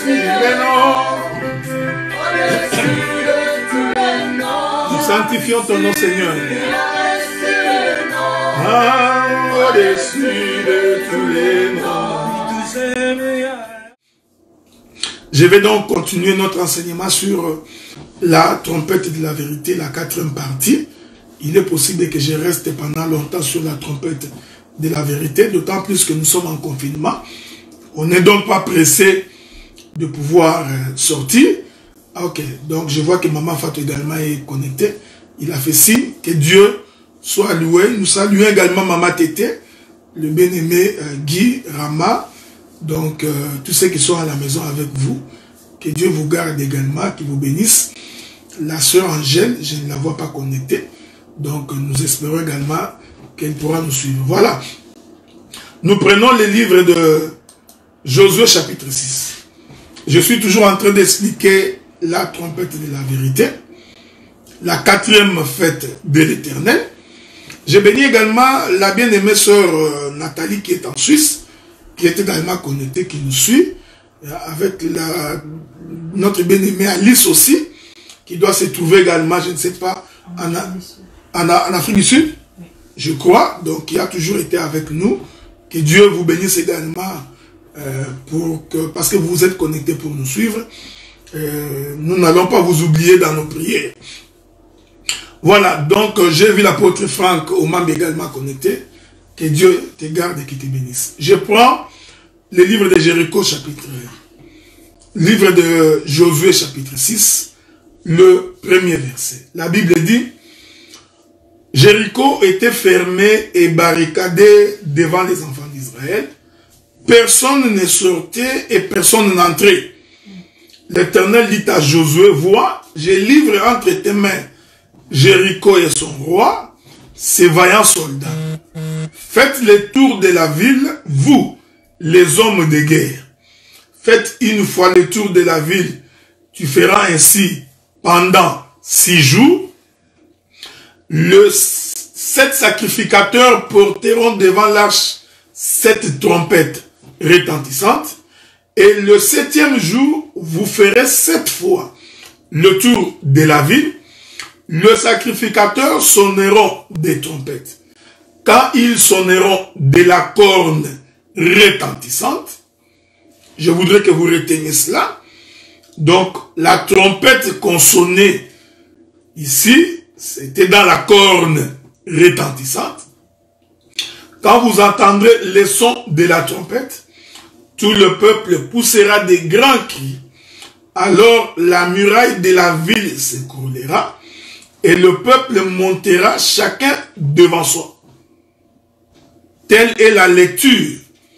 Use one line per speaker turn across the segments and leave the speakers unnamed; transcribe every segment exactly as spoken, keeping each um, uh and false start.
les noms. Nous sanctifions ton nom, Seigneur. Ah, au-dessus de tous les noms. Je vais donc continuer notre enseignement sur la trompette de la vérité, la quatrième partie. Il est possible que je reste pendant longtemps sur la trompette de la vérité, d'autant plus que nous sommes en confinement. On n'est donc pas pressé de pouvoir sortir. Ok, donc je vois que Maman Fatou également est connectée. Il a fait signe que Dieu soit loué. Nous saluons également Maman Tété, le bien-aimé euh, Guy Rama. Donc, euh, tous ceux qui sont à la maison avec vous, que Dieu vous garde également, qu'il vous bénisse. La sœur Angèle, je ne la vois pas connectée. Donc, nous espérons également qu'elle pourra nous suivre. Voilà. Nous prenons le livre de Josué chapitre six. Je suis toujours en train d'expliquer la trompette de la vérité, la quatrième fête de l'Éternel. Je bénis également la bien-aimée sœur Nathalie qui est en Suisse, qui est également connectée, qui nous suit, avec la, notre bien-aimée Alice aussi, qui doit se trouver également, je ne sais pas, en, en, en Afrique du Sud, oui. Je crois, donc qui a toujours été avec nous. Que Dieu vous bénisse également, euh, pour que, parce que vous êtes connectés pour nous suivre. Euh, nous n'allons pas vous oublier dans nos prières. Voilà, donc j'ai vu l'apôtre Franck Omambe également connecté. Que Dieu te garde et qu'il te bénisse. Je prends le livre de Jéricho chapitre un. Livre de Josué chapitre six, le premier verset. La Bible dit, Jéricho était fermé et barricadé devant les enfants d'Israël. Personne ne sortait et personne n'entrait. L'Éternel dit à Josué, vois, je livre entre tes mains Jéricho et son roi, ses vaillants soldats. Faites le tour de la ville, vous, les hommes de guerre. Faites une fois le tour de la ville. Tu feras ainsi pendant six jours. Le sept sacrificateurs porteront devant l'arche sept trompettes retentissantes. Et le septième jour, vous ferez sept fois le tour de la ville. Le sacrificateur sonneront des trompettes. Quand ils sonneront de la corne retentissante, je voudrais que vous reteniez cela. Donc, la trompette qu'on sonnait ici, c'était dans la corne retentissante. Quand vous entendrez les sons de la trompette, tout le peuple poussera des grands cris. Alors, la muraille de la ville s'écroulera et le peuple montera chacun devant soi. Telle est la lecture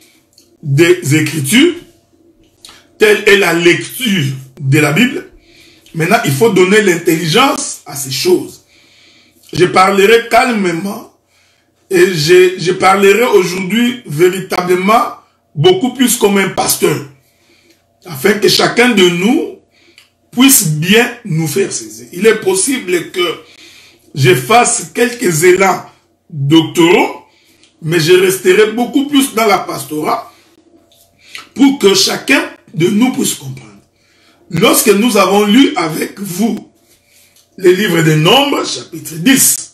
des Écritures, telle est la lecture de la Bible. Maintenant, il faut donner l'intelligence à ces choses. Je parlerai calmement et je, je parlerai aujourd'hui véritablement beaucoup plus comme un pasteur, afin que chacun de nous puisse bien nous faire saisir. Il est possible que je fasse quelques élans doctoraux, mais je resterai beaucoup plus dans la pastorat pour que chacun de nous puisse comprendre. Lorsque nous avons lu avec vous le livre de Nombres, chapitre dix,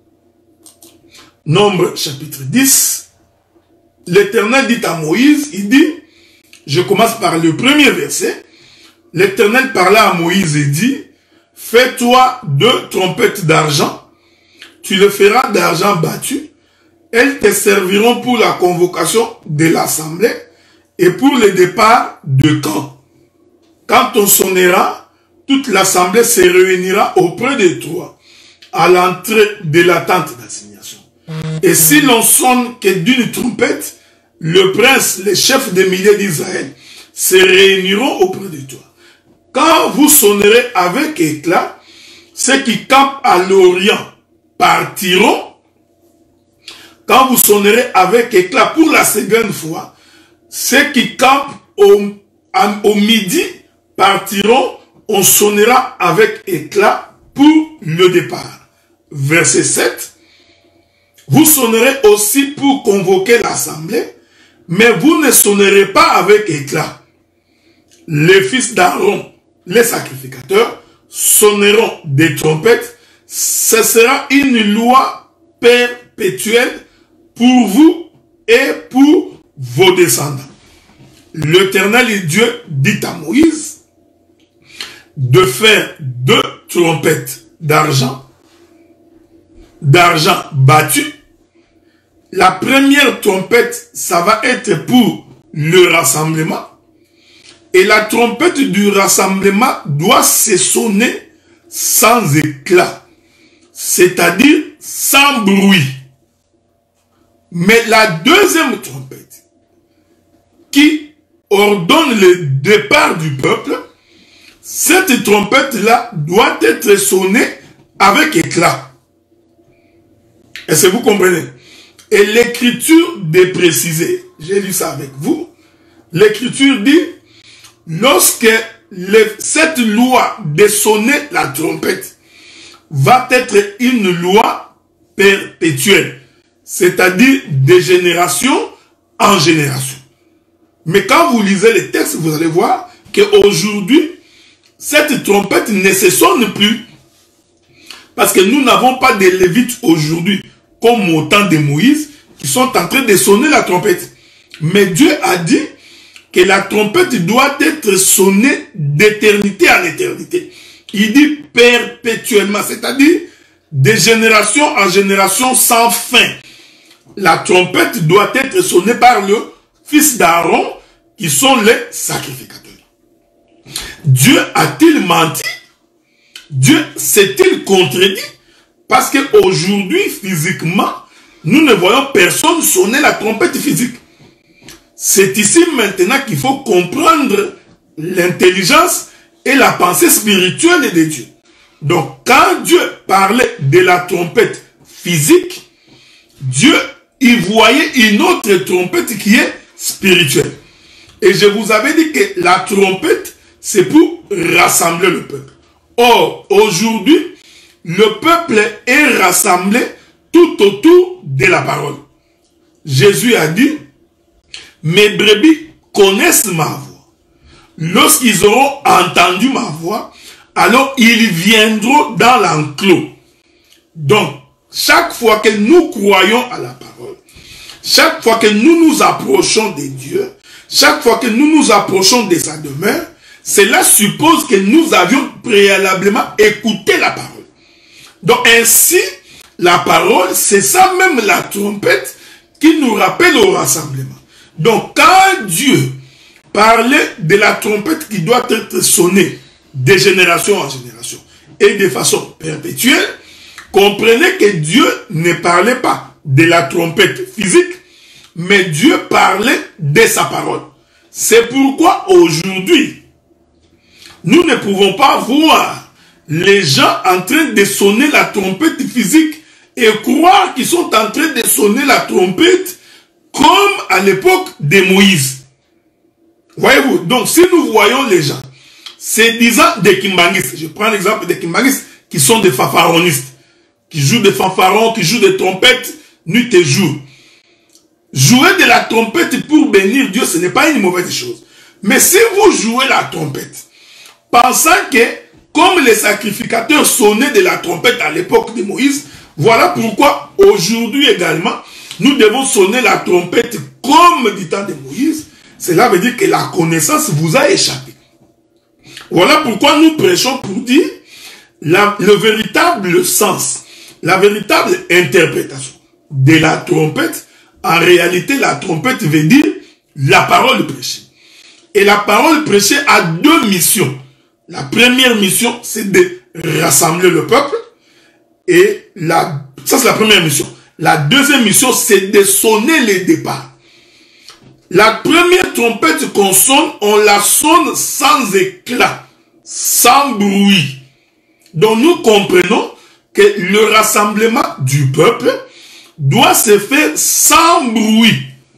Nombres, chapitre dix, l'Éternel dit à Moïse, il dit, je commence par le premier verset, l'Éternel parla à Moïse et dit, fais-toi deux trompettes d'argent, tu le feras d'argent battu, elles te serviront pour la convocation de l'assemblée et pour le départ de camp. Quand on sonnera, toute l'assemblée se réunira auprès de toi, à l'entrée de la tente d'assignation. Et si l'on sonne que d'une trompette, le prince, les chefs des milliers d'Israël, se réuniront auprès de toi. Quand vous sonnerez avec éclat, ceux qui campent à l'Orient partiront. Quand vous sonnerez avec éclat pour la seconde fois, ceux qui campent au, au midi partiront, on sonnera avec éclat pour le départ. Verset sept. Vous sonnerez aussi pour convoquer l'assemblée, mais vous ne sonnerez pas avec éclat. les fils d'Aaron, les sacrificateurs, sonneront des trompettes. Ce sera une loi perpétuelle pour vous et pour vos descendants. L'Éternel Dieu dit à Moïse de faire deux trompettes d'argent, d'argent battu. La première trompette, ça va être pour le rassemblement. Et la trompette du rassemblement doit se sonner sans éclat, c'est-à-dire sans bruit. Mais la deuxième trompette, qui ordonne le départ du peuple, cette trompette-là doit être sonnée avec éclat. Est-ce que vous comprenez? Et l'écriture est précisée, j'ai lu ça avec vous, l'écriture dit, lorsque le, cette loi de sonner la trompette va être une loi perpétuelle, c'est-à-dire de génération en génération. Mais quand vous lisez les textes, vous allez voir qu'aujourd'hui, cette trompette ne se sonne plus. Parce que nous n'avons pas de Lévites aujourd'hui, comme au temps de Moïse, qui sont en train de sonner la trompette. Mais Dieu a dit que la trompette doit être sonnée d'éternité en éternité. Il dit perpétuellement, c'est-à-dire de génération en génération sans fin. La trompette doit être sonnée par le fils d'Aaron, qui sont les sacrificateurs. Dieu a-t-il menti? Dieu s'est-il contredit? Parce qu'aujourd'hui, physiquement, nous ne voyons personne sonner la trompette physique. C'est ici maintenant qu'il faut comprendre l'intelligence et la pensée spirituelle de Dieu. Donc, quand Dieu parlait de la trompette physique, Dieu y voyait une autre trompette qui est spirituelle. Et je vous avais dit que la trompette, c'est pour rassembler le peuple. Or, aujourd'hui, le peuple est rassemblé tout autour de la parole. Jésus a dit, mes brebis connaissent ma voix. Lorsqu'ils auront entendu ma voix, alors ils viendront dans l'enclos. Donc, chaque fois que nous croyons à la parole, chaque fois que nous nous approchons de Dieu, chaque fois que nous nous approchons de sa demeure, cela suppose que nous avions préalablement écouté la parole. Donc ainsi, la parole, c'est ça même la trompette qui nous rappelle au rassemblement. Donc quand Dieu parlait de la trompette qui doit être sonnée de génération en génération et de façon perpétuelle, comprenez que Dieu ne parlait pas de la trompette physique, mais Dieu parlait de sa parole. C'est pourquoi aujourd'hui, nous ne pouvons pas voir les gens en train de sonner la trompette physique et croire qu'ils sont en train de sonner la trompette comme à l'époque de Moïse. Voyez-vous, donc si nous voyons les gens, c'est disant des kimbangistes, je prends l'exemple des kimbangistes qui sont des fanfaronistes, qui jouent des fanfarons, qui jouent des trompettes nuit et jour. Jouer de la trompette pour bénir Dieu, ce n'est pas une mauvaise chose. Mais si vous jouez la trompette, pensant que, comme les sacrificateurs sonnaient de la trompette à l'époque de Moïse, voilà pourquoi aujourd'hui également, nous devons sonner la trompette comme du temps de Moïse. Cela veut dire que la connaissance vous a échappé. Voilà pourquoi nous prêchons pour dire la, le véritable sens, la véritable interprétation de la trompette. En réalité, la trompette veut dire la parole prêchée. Et la parole prêchée a deux missions. La première mission, c'est de rassembler le peuple. Et la, ça, c'est la première mission. La deuxième mission, c'est de sonner les départs. La première trompette qu'on sonne, on la sonne sans éclat, sans bruit. Donc nous comprenons que le rassemblement du peuple doit se faire sans bruit.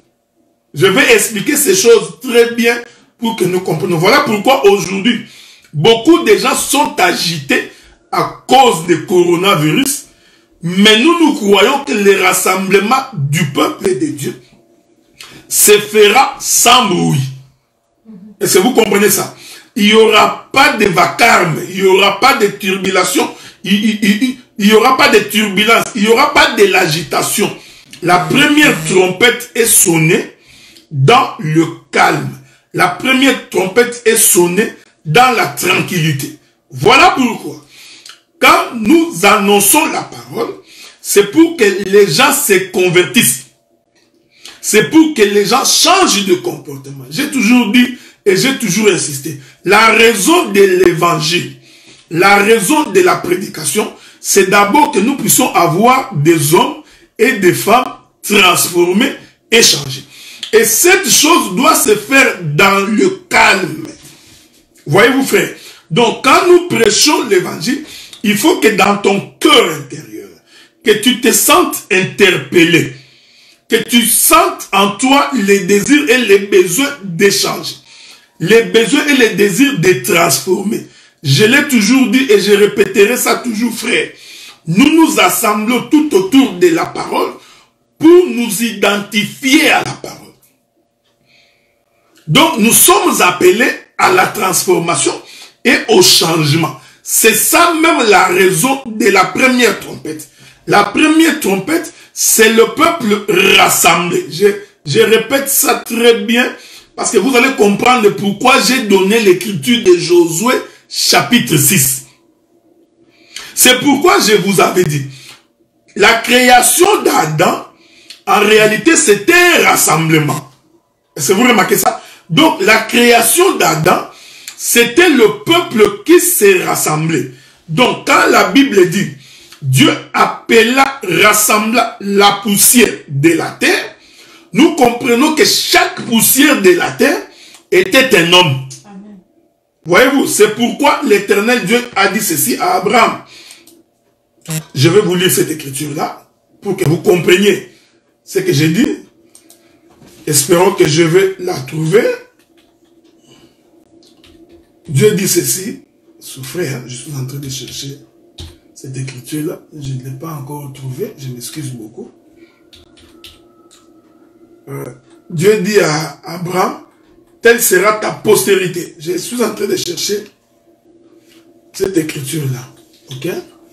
Je vais expliquer ces choses très bien pour que nous comprenions. Voilà pourquoi aujourd'hui, beaucoup de gens sont agités à cause du coronavirus, mais nous, nous croyons que le rassemblement du peuple et de Dieu se fera sans bruit. Est-ce que vous comprenez ça? Il n'y aura pas de vacarme, il n'y aura pas de turbulation, il n'y aura pas de turbulence, il n'y aura pas de l'agitation. La première trompette est sonnée dans le calme. La première trompette est sonnée dans la tranquillité. Voilà pourquoi, quand nous annonçons la parole, c'est pour que les gens se convertissent. C'est pour que les gens changent de comportement. J'ai toujours dit et j'ai toujours insisté. La raison de l'évangile, la raison de la prédication, c'est d'abord que nous puissions avoir des hommes et des femmes transformés et changés. Et cette chose doit se faire dans le calme. Voyez-vous, frère? Donc, quand nous prêchons l'évangile, il faut que dans ton cœur intérieur, que tu te sentes interpellé, que tu sentes en toi les désirs et les besoins d'échanger, les besoins et les désirs de transformer. Je l'ai toujours dit et je répéterai ça toujours, frère. Nous nous assemblons tout autour de la parole pour nous identifier à la parole. Donc, nous sommes appelés à la transformation et au changement. C'est ça même la raison de la première trompette. La première trompette, c'est le peuple rassemblé. Je, je répète ça très bien parce que vous allez comprendre pourquoi j'ai donné l'écriture de Josué chapitre six. C'est pourquoi je vous avais dit, la création d'Adam, en réalité, c'était un rassemblement. Est-ce que vous remarquez ça? Donc, la création d'Adam, c'était le peuple qui s'est rassemblé. Donc, quand la Bible dit, Dieu appela, rassembla la poussière de la terre, nous comprenons que chaque poussière de la terre était un homme. Voyez-vous, c'est pourquoi l'Éternel Dieu a dit ceci à Abraham. Je vais vous lire cette écriture-là pour que vous compreniez ce que j'ai dit. Espérons que je vais la trouver. Dieu dit ceci. Souffrez, hein, je suis en train de chercher cette écriture-là. Je ne l'ai pas encore trouvée. Je m'excuse beaucoup. Euh, Dieu dit à Abraham, telle sera ta postérité. Je suis en train de chercher cette écriture-là. Ok?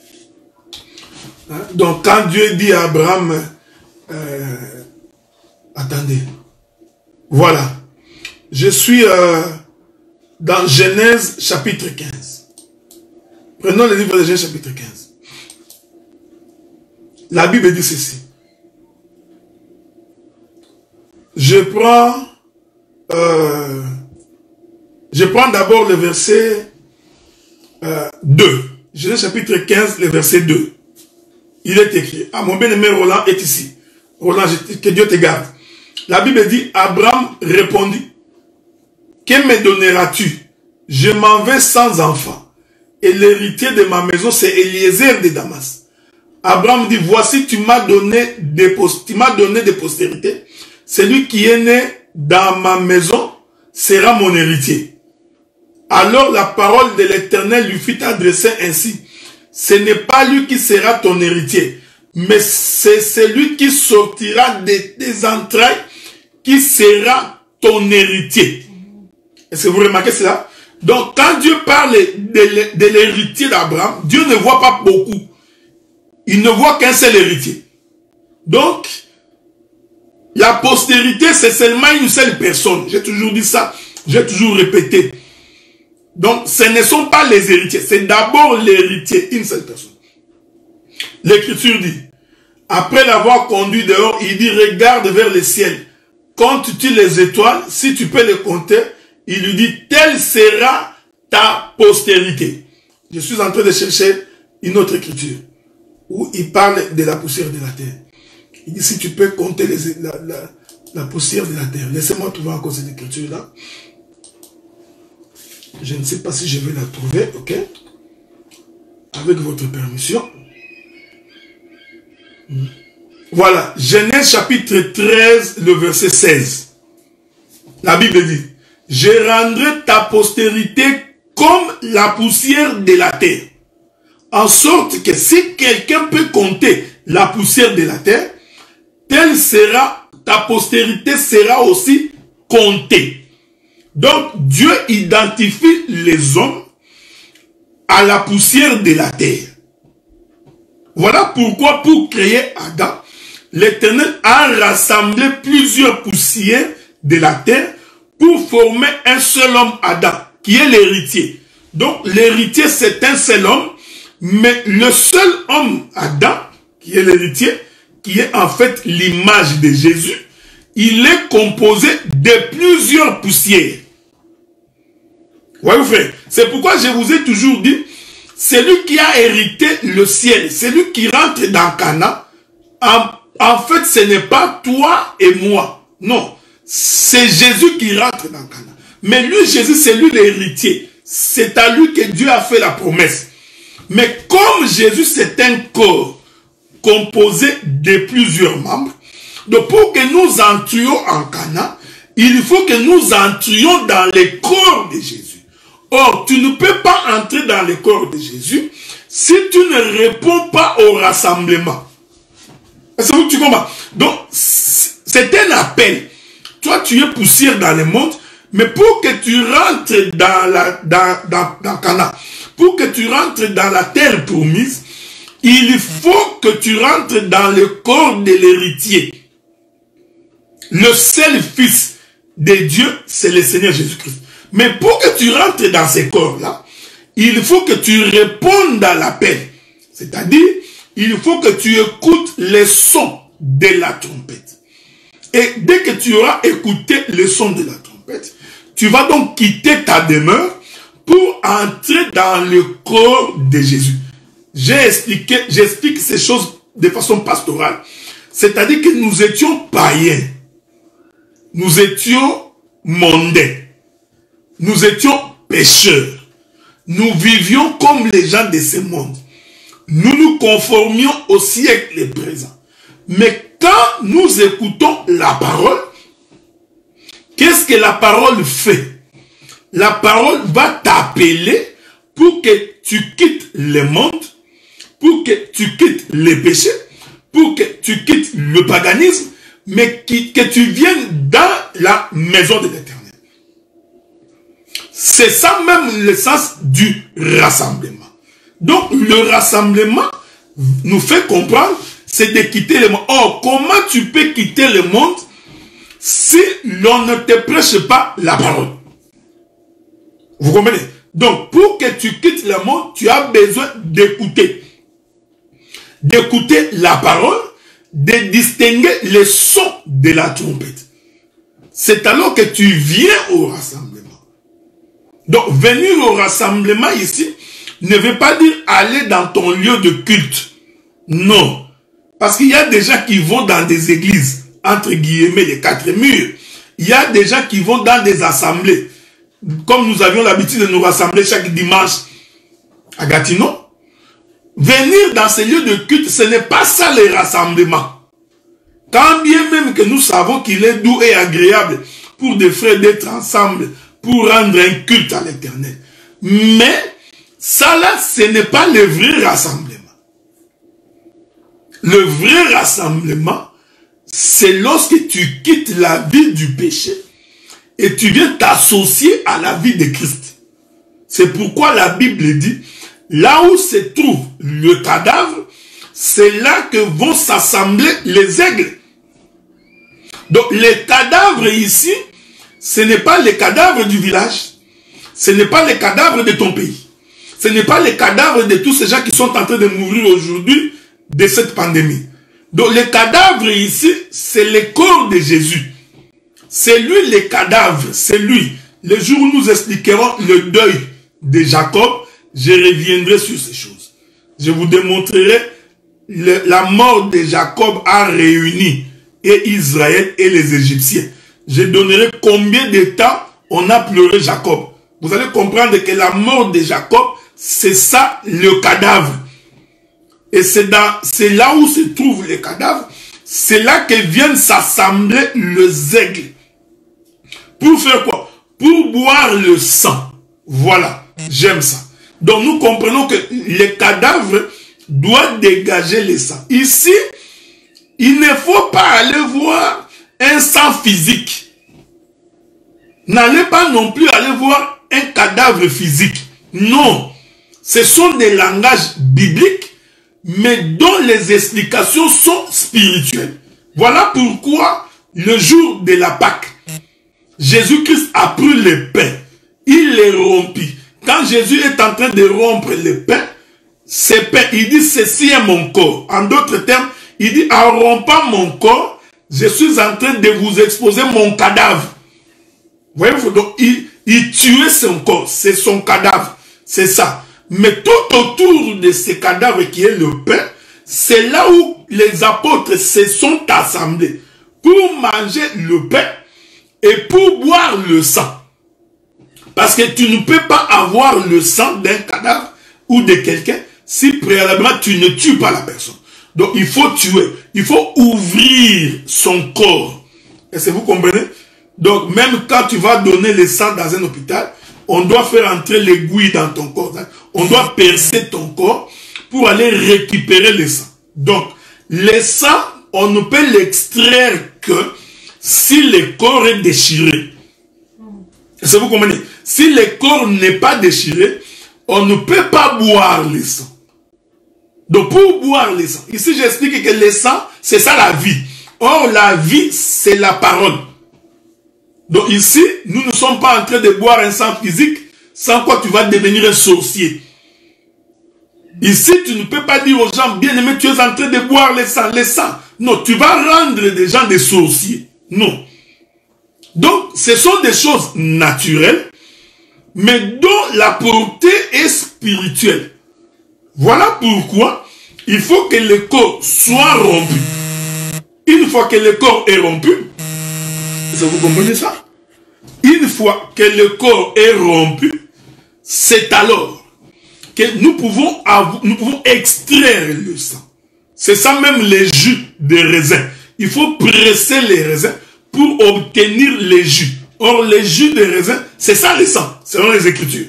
Hein? Donc, quand Dieu dit à Abraham, euh, attendez, voilà, je suis euh, dans Genèse chapitre quinze. Prenons le livre de Genèse chapitre quinze. La Bible dit ceci. Je prends, euh, je prends d'abord le verset euh, deux. Genèse chapitre quinze, le verset deux. Il est écrit, ah mon bien-aimé Roland est ici. Roland, que Dieu te garde. La Bible dit, Abraham répondit, que me donneras-tu? Je m'en vais sans enfant. Et l'héritier de ma maison, c'est Eliezer de Damas. Abraham dit, voici, tu m'as donné des tu m'as donné des postérités. Celui qui est né dans ma maison sera mon héritier. Alors la parole de l'Éternel lui fut adressée ainsi. Ce n'est pas lui qui sera ton héritier, mais c'est celui qui sortira de tes entrailles qui sera ton héritier. Est-ce que vous remarquez cela? Donc, quand Dieu parle de, de l'héritier d'Abraham, Dieu ne voit pas beaucoup. Il ne voit qu'un seul héritier. Donc, la postérité, c'est seulement une seule personne. J'ai toujours dit ça. J'ai toujours répété. Donc, ce ne sont pas les héritiers. C'est d'abord l'héritier, une seule personne. L'Écriture dit, après l'avoir conduit dehors, il dit, regarde vers le ciel. Comptes-tu les étoiles? Si tu peux les compter, il lui dit, telle sera ta postérité. Je suis en train de chercher une autre écriture où il parle de la poussière de la terre. Il dit, si tu peux compter les, la, la, la poussière de la terre. Laissez-moi trouver encore cette écriture-là. Je ne sais pas si je vais la trouver, ok? Avec votre permission. Voilà, Genèse chapitre treize, le verset seize. La Bible dit, je rendrai ta postérité comme la poussière de la terre. En sorte que si quelqu'un peut compter la poussière de la terre, telle sera, ta postérité sera aussi comptée. Donc, Dieu identifie les hommes à la poussière de la terre. Voilà pourquoi, pour créer Adam, l'Éternel a rassemblé plusieurs poussières de la terre pour former un seul homme, Adam, qui est l'héritier. Donc, l'héritier, c'est un seul homme, mais le seul homme, Adam, qui est l'héritier, qui est en fait l'image de Jésus, il est composé de plusieurs poussières. Voyez-vous, frère, c'est pourquoi je vous ai toujours dit, celui qui a hérité le ciel, celui qui rentre dans Cana, en, en fait, ce n'est pas toi et moi. Non, c'est Jésus qui rentre dans Cana. Mais lui, Jésus, c'est lui l'héritier. C'est à lui que Dieu a fait la promesse. Mais comme Jésus, c'est un corps composé de plusieurs membres, donc pour que nous entrions en Cana, il faut que nous entrions dans le corps de Jésus. Or, tu ne peux pas entrer dans le corps de Jésus si tu ne réponds pas au rassemblement. Est-ce que tu comprends? Donc, c'est un appel. Toi, tu es poussière dans le monde, mais pour que tu rentres dans la dans, dans, dans Cana, pour que tu rentres dans la terre promise, il faut que tu rentres dans le corps de l'héritier. Le seul fils de Dieu, c'est le Seigneur Jésus-Christ. Mais pour que tu rentres dans ces corps-là, il faut que tu répondes à l'appel. C'est-à-dire, il faut que tu écoutes les sons de la trompette. Et dès que tu auras écouté les sons de la trompette, tu vas donc quitter ta demeure pour entrer dans le corps de Jésus. J'ai expliqué, j'explique ces choses de façon pastorale. C'est-à-dire que nous étions païens. Nous étions mondains. Nous étions pécheurs. Nous vivions comme les gens de ce monde. Nous nous conformions au siècle présent. Mais quand nous écoutons la parole, qu'est-ce que la parole fait? La parole va t'appeler pour que tu quittes le monde, pour que tu quittes les péchés, pour que tu quittes le paganisme, mais que tu viennes dans la maison de l'Éternel. C'est ça même le sens du rassemblement. Donc, le rassemblement nous fait comprendre, c'est de quitter le monde. Or, comment tu peux quitter le monde si l'on ne te prêche pas la parole? Vous comprenez? Donc, pour que tu quittes le monde, tu as besoin d'écouter. D'écouter la parole, de distinguer les sons de la trompette. C'est alors que tu viens au rassemblement. Donc, venir au rassemblement ici ne veut pas dire aller dans ton lieu de culte. Non. Parce qu'il y a des gens qui vont dans des églises, entre guillemets, les quatre murs. Il y a des gens qui vont dans des assemblées. Comme nous avions l'habitude de nous rassembler chaque dimanche à Gatineau. Venir dans ces lieux de culte, ce n'est pas ça le rassemblement. Quand bien même que nous savons qu'il est doux et agréable pour des frères d'être ensemble, pour rendre un culte à l'Éternel. Mais, ça là, ce n'est pas le vrai rassemblement. Le vrai rassemblement, c'est lorsque tu quittes la vie du péché et tu viens t'associer à la vie de Christ. C'est pourquoi la Bible dit, là où se trouve le cadavre, c'est là que vont s'assembler les aigles. Donc, les cadavres ici, ce n'est pas les cadavres du village. Ce n'est pas les cadavres de ton pays. Ce n'est pas les cadavres de tous ces gens qui sont en train de mourir aujourd'hui de cette pandémie. Donc les cadavres ici, c'est le corps de Jésus. C'est lui les cadavres, c'est lui. Le jour où nous expliquerons le deuil de Jacob, je reviendrai sur ces choses. Je vous démontrerai le, la mort de Jacob a réuni et Israël et les Égyptiens. Je donnerai combien de temps on a pleuré Jacob. Vous allez comprendre que la mort de Jacob, c'est ça le cadavre. Et c'est là où se trouvent les cadavres. C'est là que viennent s'assembler les aigles. Pour faire quoi? Pour boire le sang. Voilà, j'aime ça. Donc nous comprenons que les cadavres doivent dégager le sang. Ici, il ne faut pas aller voir un sang physique. N'allez pas non plus aller voir un cadavre physique. Non. Ce sont des langages bibliques, mais dont les explications sont spirituelles. Voilà pourquoi, le jour de la Pâque, Jésus-Christ a pris le pain. Il les rompit. Quand Jésus est en train de rompre le pain, ce pain, il dit, ceci est mon corps. En d'autres termes, il dit, en rompant mon corps, je suis en train de vous exposer mon cadavre. Voyez-vous, donc il, il tuait son corps, c'est son cadavre, c'est ça. Mais tout autour de ce cadavre qui est le pain, c'est là où les apôtres se sont assemblés pour manger le pain et pour boire le sang. Parce que tu ne peux pas avoir le sang d'un cadavre ou de quelqu'un si préalablement tu ne tues pas la personne. Donc il faut tuer, il faut ouvrir son corps. Est-ce que vous comprenez? Donc même quand tu vas donner le sang dans un hôpital, on doit faire entrer l'aiguille dans ton corps. On doit percer ton corps pour aller récupérer le sang. Donc le sang, on ne peut l'extraire que si le corps est déchiré. Est-ce que vous comprenez? Si le corps n'est pas déchiré, on ne peut pas boire le sang. Donc pour boire le sang, ici j'explique que le sang, c'est ça la vie. Or la vie, c'est la parole. Donc ici, nous ne sommes pas en train de boire un sang physique, sans quoi tu vas devenir un sorcier. Ici, tu ne peux pas dire aux gens, bien aimé, tu es en train de boire le sang, le sang. Non, tu vas rendre des gens des sorciers. Non. Donc, ce sont des choses naturelles, mais dont la portée est spirituelle. Voilà pourquoi il faut que le corps soit rompu. Une fois que le corps est rompu, est-ce que vous comprenez ça? Une fois que le corps est rompu, c'est alors que nous pouvons, avoir, nous pouvons extraire le sang. C'est ça même les jus de raisin. Il faut presser les raisins pour obtenir les jus. Or, les jus de raisin, c'est ça le sang, selon les Écritures.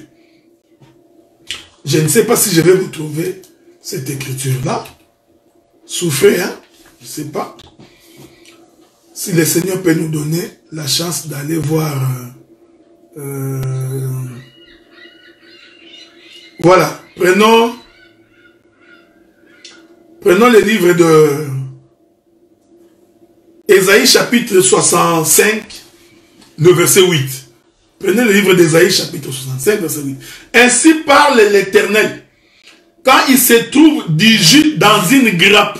Je ne sais pas si je vais vous trouver cette écriture-là. Souffrez, hein? Je ne sais pas. Si le Seigneur peut nous donner la chance d'aller voir... Euh, euh, voilà. Prenons... Prenons le livre de... Ésaïe chapitre soixante-cinq, le verset huit. Prenez le livre d'Ésaïe chapitre soixante-cinq, verset huit. Ainsi parle l'Éternel. Quand il se trouve du jus dans une grappe,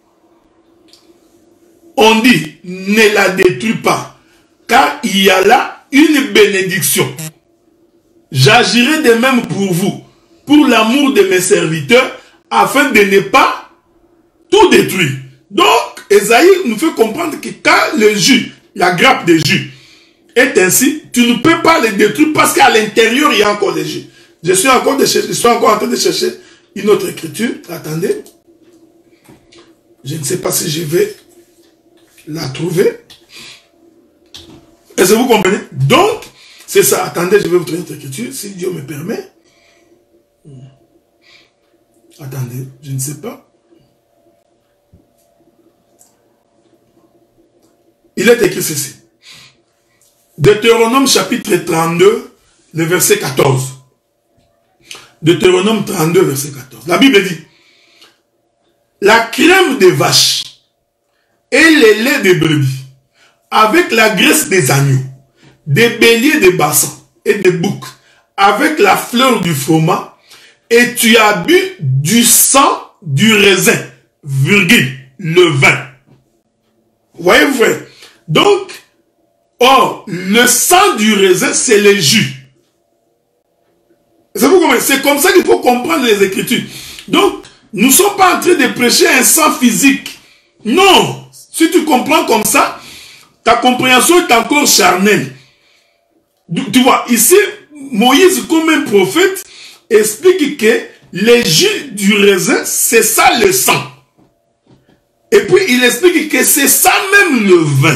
on dit, ne la détruis pas, car il y a là une bénédiction. J'agirai de même pour vous, pour l'amour de mes serviteurs, afin de ne pas tout détruire. Donc, Ésaïe nous fait comprendre que quand le jus, la grappe de jus, est ainsi, tu ne peux pas le détruire parce qu'à l'intérieur, il y a encore des jus. Je suis encore, de chercher, je suis encore en train de chercher une autre écriture. Attendez. Je ne sais pas si je vais la trouver. Est-ce que vous comprenez? Donc, c'est ça. Attendez, je vais vous trouver une autre écriture, si Dieu me permet. Attendez, je ne sais pas. Il est écrit ceci. Deutéronome chapitre trente-deux, le verset quatorze. Deutéronome trente-deux, verset quatorze. La Bible dit, la crème des vaches et les laits des brebis, avec la graisse des agneaux, des béliers des bassins et des boucs, avec la fleur du froment, et tu as bu du sang du raisin, virgule, le vin. Voyez-vous, frère? Donc, or, le sang du raisin, c'est le jus. C'est comme ça qu'il faut comprendre les Écritures. Donc, nous ne sommes pas en train de prêcher un sang physique. Non. Si tu comprends comme ça, ta compréhension est encore charnelle. Tu vois, ici, Moïse, comme un prophète, explique que le jus du raisin, c'est ça le sang. Et puis, il explique que c'est ça même le vin.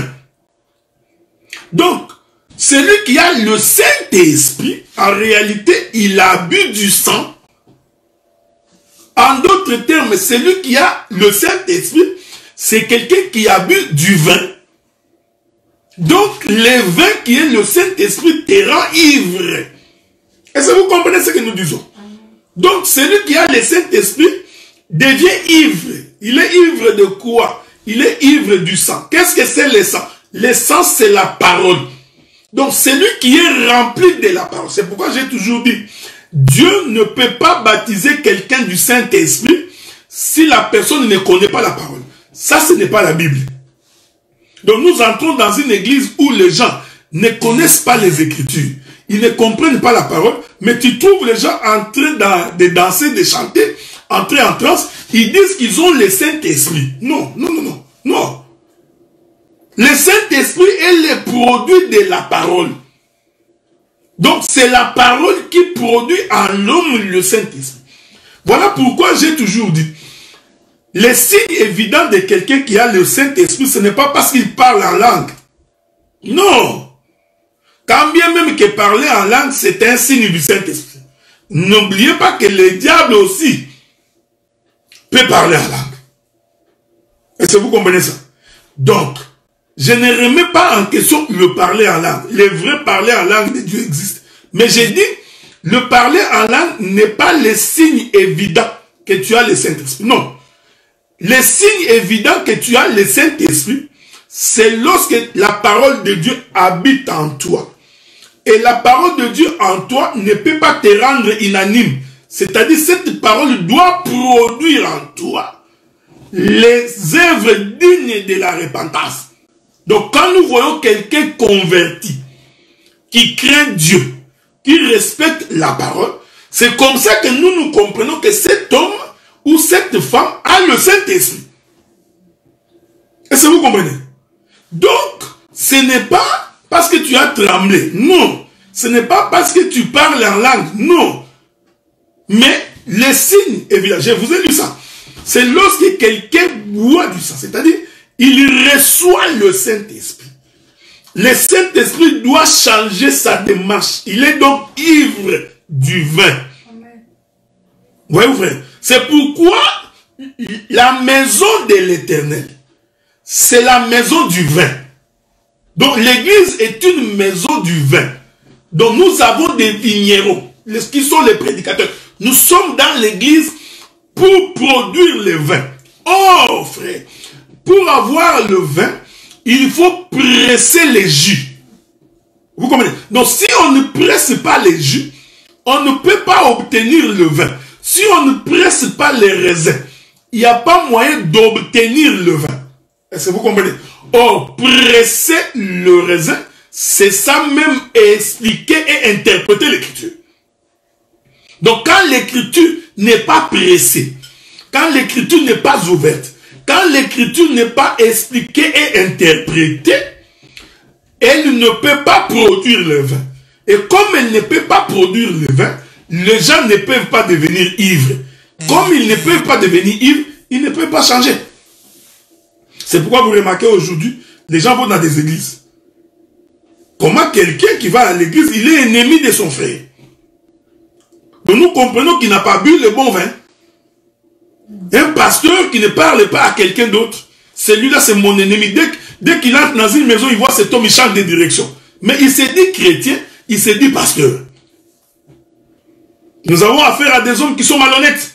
Donc, celui qui a le Saint-Esprit, en réalité, il a bu du sang. En d'autres termes, celui qui a le Saint-Esprit, c'est quelqu'un qui a bu du vin. Donc, le vin qui est le Saint-Esprit te rend ivre. Est-ce que vous comprenez ce que nous disons? Donc, celui qui a le Saint-Esprit devient ivre. Il est ivre de quoi? Il est ivre du sang. Qu'est-ce que c'est le sang? Le sang, c'est la parole. Donc, celui qui est rempli de la parole. C'est pourquoi j'ai toujours dit, Dieu ne peut pas baptiser quelqu'un du Saint-Esprit si la personne ne connaît pas la parole. Ça, ce n'est pas la Bible. Donc, nous entrons dans une église où les gens ne connaissent pas les Écritures. Ils ne comprennent pas la parole, mais tu trouves les gens en train de danser, de chanter, entrer en transe. Ils disent qu'ils ont le Saint-Esprit. Non, non, non, non, non. Le Saint-Esprit est le produit de la parole. Donc, c'est la parole qui produit en l'homme le Saint-Esprit. Voilà pourquoi j'ai toujours dit, le signe évident de quelqu'un qui a le Saint-Esprit, ce n'est pas parce qu'il parle en langue. Non. Quand bien même que parler en langue, c'est un signe du Saint-Esprit. N'oubliez pas que le diable aussi peut parler en langue. Est-ce que vous comprenez ça? Donc, je ne remets pas en question le parler en langue. Le vrai parler en langue de Dieu existe. Mais j'ai dit, le parler en langue n'est pas le signe évident que tu as le Saint-Esprit. Non. Le signe évident que tu as le Saint-Esprit, c'est lorsque la parole de Dieu habite en toi. Et la parole de Dieu en toi ne peut pas te rendre inanime. C'est-à-dire, cette parole doit produire en toi les œuvres dignes de la repentance. Donc, quand nous voyons quelqu'un converti, qui craint Dieu, qui respecte la parole, c'est comme ça que nous nous comprenons que cet homme ou cette femme a le Saint-Esprit. Est-ce que vous comprenez? Donc, ce n'est pas parce que tu as tremblé. Non. Ce n'est pas parce que tu parles en langue. Non. Mais les signes évidents, je vous ai dit ça. C'est lorsque quelqu'un boit du sang. C'est-à-dire, il reçoit le Saint-Esprit. Le Saint-Esprit doit changer sa démarche. Il est donc ivre du vin. Vous voyez, frère? C'est pourquoi la maison de l'Éternel, c'est la maison du vin. Donc l'église est une maison du vin. Donc nous avons des vignerons, qui sont les prédicateurs. Nous sommes dans l'église pour produire le vin. Oh frère, pour avoir le vin, il faut presser les jus. Vous comprenez? Donc si on ne presse pas les jus, on ne peut pas obtenir le vin. Si on ne presse pas les raisins, il n'y a pas moyen d'obtenir le vin. Est-ce que vous comprenez? Or, presser le raisin, c'est ça même expliquer et interpréter l'écriture. Donc, quand l'écriture n'est pas pressée, quand l'écriture n'est pas ouverte, quand l'écriture n'est pas expliquée et interprétée, elle ne peut pas produire le vin. Et comme elle ne peut pas produire le vin, les gens ne peuvent pas devenir ivres. Comme ils ne peuvent pas devenir ivres, ils ne peuvent pas changer. C'est pourquoi vous remarquez aujourd'hui, les gens vont dans des églises. Comment quelqu'un qui va à l'église, il est ennemi de son frère. Donc nous comprenons qu'il n'a pas bu le bon vin. Un pasteur qui ne parle pas à quelqu'un d'autre, celui-là c'est mon ennemi. Dès, dès qu'il entre dans une maison, il voit cet homme, il change de direction. Mais il s'est dit chrétien, il s'est dit pasteur. Nous avons affaire à des hommes qui sont malhonnêtes.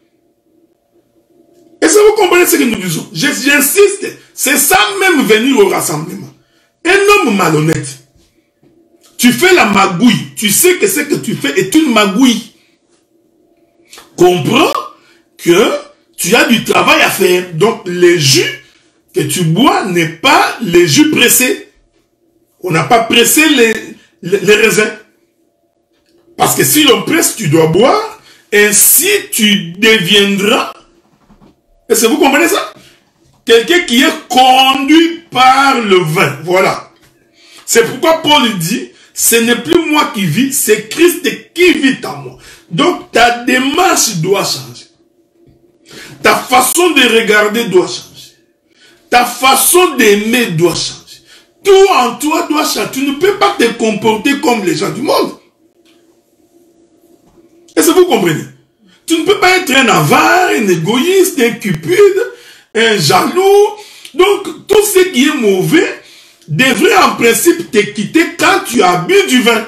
Est-ce que vous comprenez ce que nous disons? J'insiste, c'est ça même venir au rassemblement. Un homme malhonnête, tu fais la magouille, tu sais que ce que tu fais est une magouille. Comprends que tu as du travail à faire. Donc le jus que tu bois n'est pas le jus pressé. On n'a pas pressé les, les, les raisins. Parce que si l'on presse, tu dois boire, ainsi tu deviendras. Est-ce que vous comprenez ça? Quelqu'un qui est conduit par le vin. Voilà. C'est pourquoi Paul dit, ce n'est plus moi qui vis, c'est Christ qui vit en moi. Donc ta démarche doit changer. Ta façon de regarder doit changer. Ta façon d'aimer doit changer. Tout en toi doit changer. Tu ne peux pas te comporter comme les gens du monde. Est-ce que vous comprenez? Tu ne peux pas être un avare, un égoïste, un cupide, un jaloux. Donc, tout ce qui est mauvais devrait en principe te quitter quand tu as bu du vin.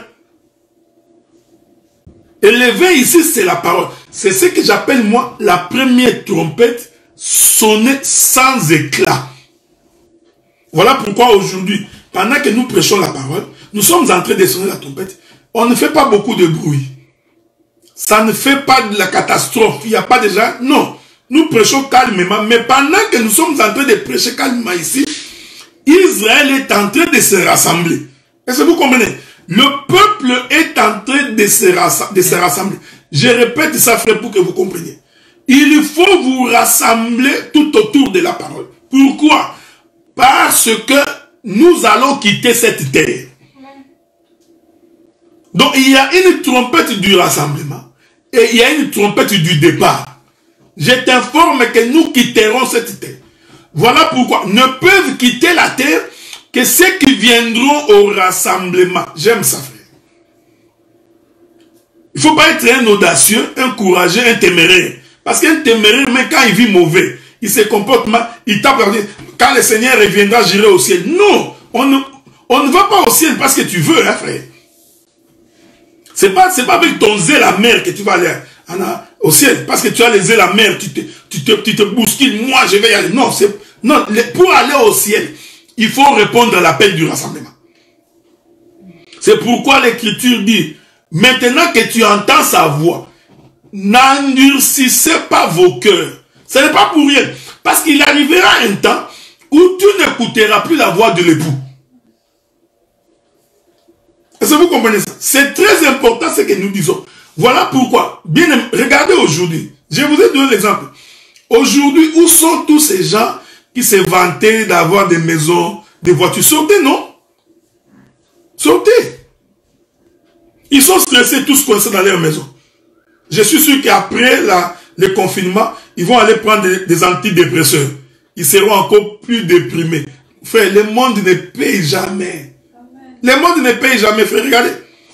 Et le vin ici, c'est la parole. C'est ce que j'appelle moi la première trompette sonnée sans éclat. Voilà pourquoi aujourd'hui, pendant que nous prêchons la parole, nous sommes en train de sonner la trompette. On ne fait pas beaucoup de bruit. Ça ne fait pas de la catastrophe. Il n'y a pas de gens. Non. Nous prêchons calmement. Mais pendant que nous sommes en train de prêcher calmement ici, Israël est en train de se rassembler. Est-ce que vous comprenez? Le peuple est en train de se, de se rassembler. Je répète ça, frère, pour que vous compreniez. Il faut vous rassembler tout autour de la parole. Pourquoi? Parce que nous allons quitter cette terre. Donc, il y a une trompette du rassemblement et il y a une trompette du départ. Je t'informe que nous quitterons cette terre. Voilà pourquoi ne peuvent quitter la terre que ceux qui viendront au rassemblement. J'aime ça, frère. Il ne faut pas être un audacieux, un courageux, un téméraire. Parce qu'un téméraire, même quand il vit mauvais, il se comporte mal, il tape, quand le Seigneur reviendra, j'irai au ciel. Non, on ne, on ne va pas au ciel parce que tu veux, hein, frère. C'est pas, c'est pas avec ton zèle amer que tu vas aller au ciel. Parce que tu as les zèles amers, tu te, tu te, tu te bouscules, moi je vais y aller. Non, c'est, non, pour aller au ciel, il faut répondre à l'appel du rassemblement. C'est pourquoi l'Écriture dit, maintenant que tu entends sa voix, n'endurcissez pas vos cœurs. Ce n'est pas pour rien. Parce qu'il arrivera un temps où tu n'écouteras plus la voix de l'époux. Est-ce que vous comprenez ça? C'est très important ce que nous disons. Voilà pourquoi, bien aimé, regardez aujourd'hui. Je vous ai donné l'exemple. Aujourd'hui, où sont tous ces gens qui se vantaient d'avoir des maisons, des voitures? Sortez, non? Sortez. Ils sont stressés, tous coincés dans leur maison. Je suis sûr qu'après le confinement, ils vont aller prendre des, des antidépresseurs. Ils seront encore plus déprimés. Frère, le monde ne paye jamais. Le monde ne paye jamais, frère. Regardez.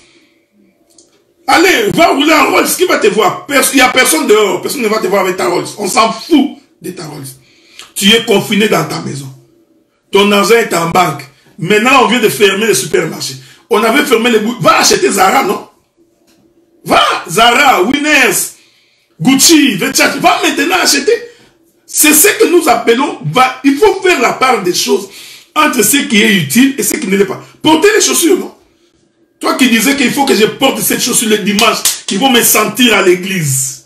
Allez, va rouler en Rolls. Qui va te voir? Il n'y a personne dehors. Personne ne va te voir avec ta Rolls. On s'en fout de ta Rolls. Tu es confiné dans ta maison. Ton argent est en banque. Maintenant, on vient de fermer les supermarchés. On avait fermé les bouts. Va acheter Zara, non? Va, Zara, Winners, Gucci, Versace. Va maintenant acheter. C'est ce que nous appelons, va, il faut faire la part des choses entre ce qui est utile et ce qui ne l'est pas. Porter les chaussures, non? Toi qui disais qu'il faut que je porte cette chaussure le dimanche, qui vont me sentir à l'église.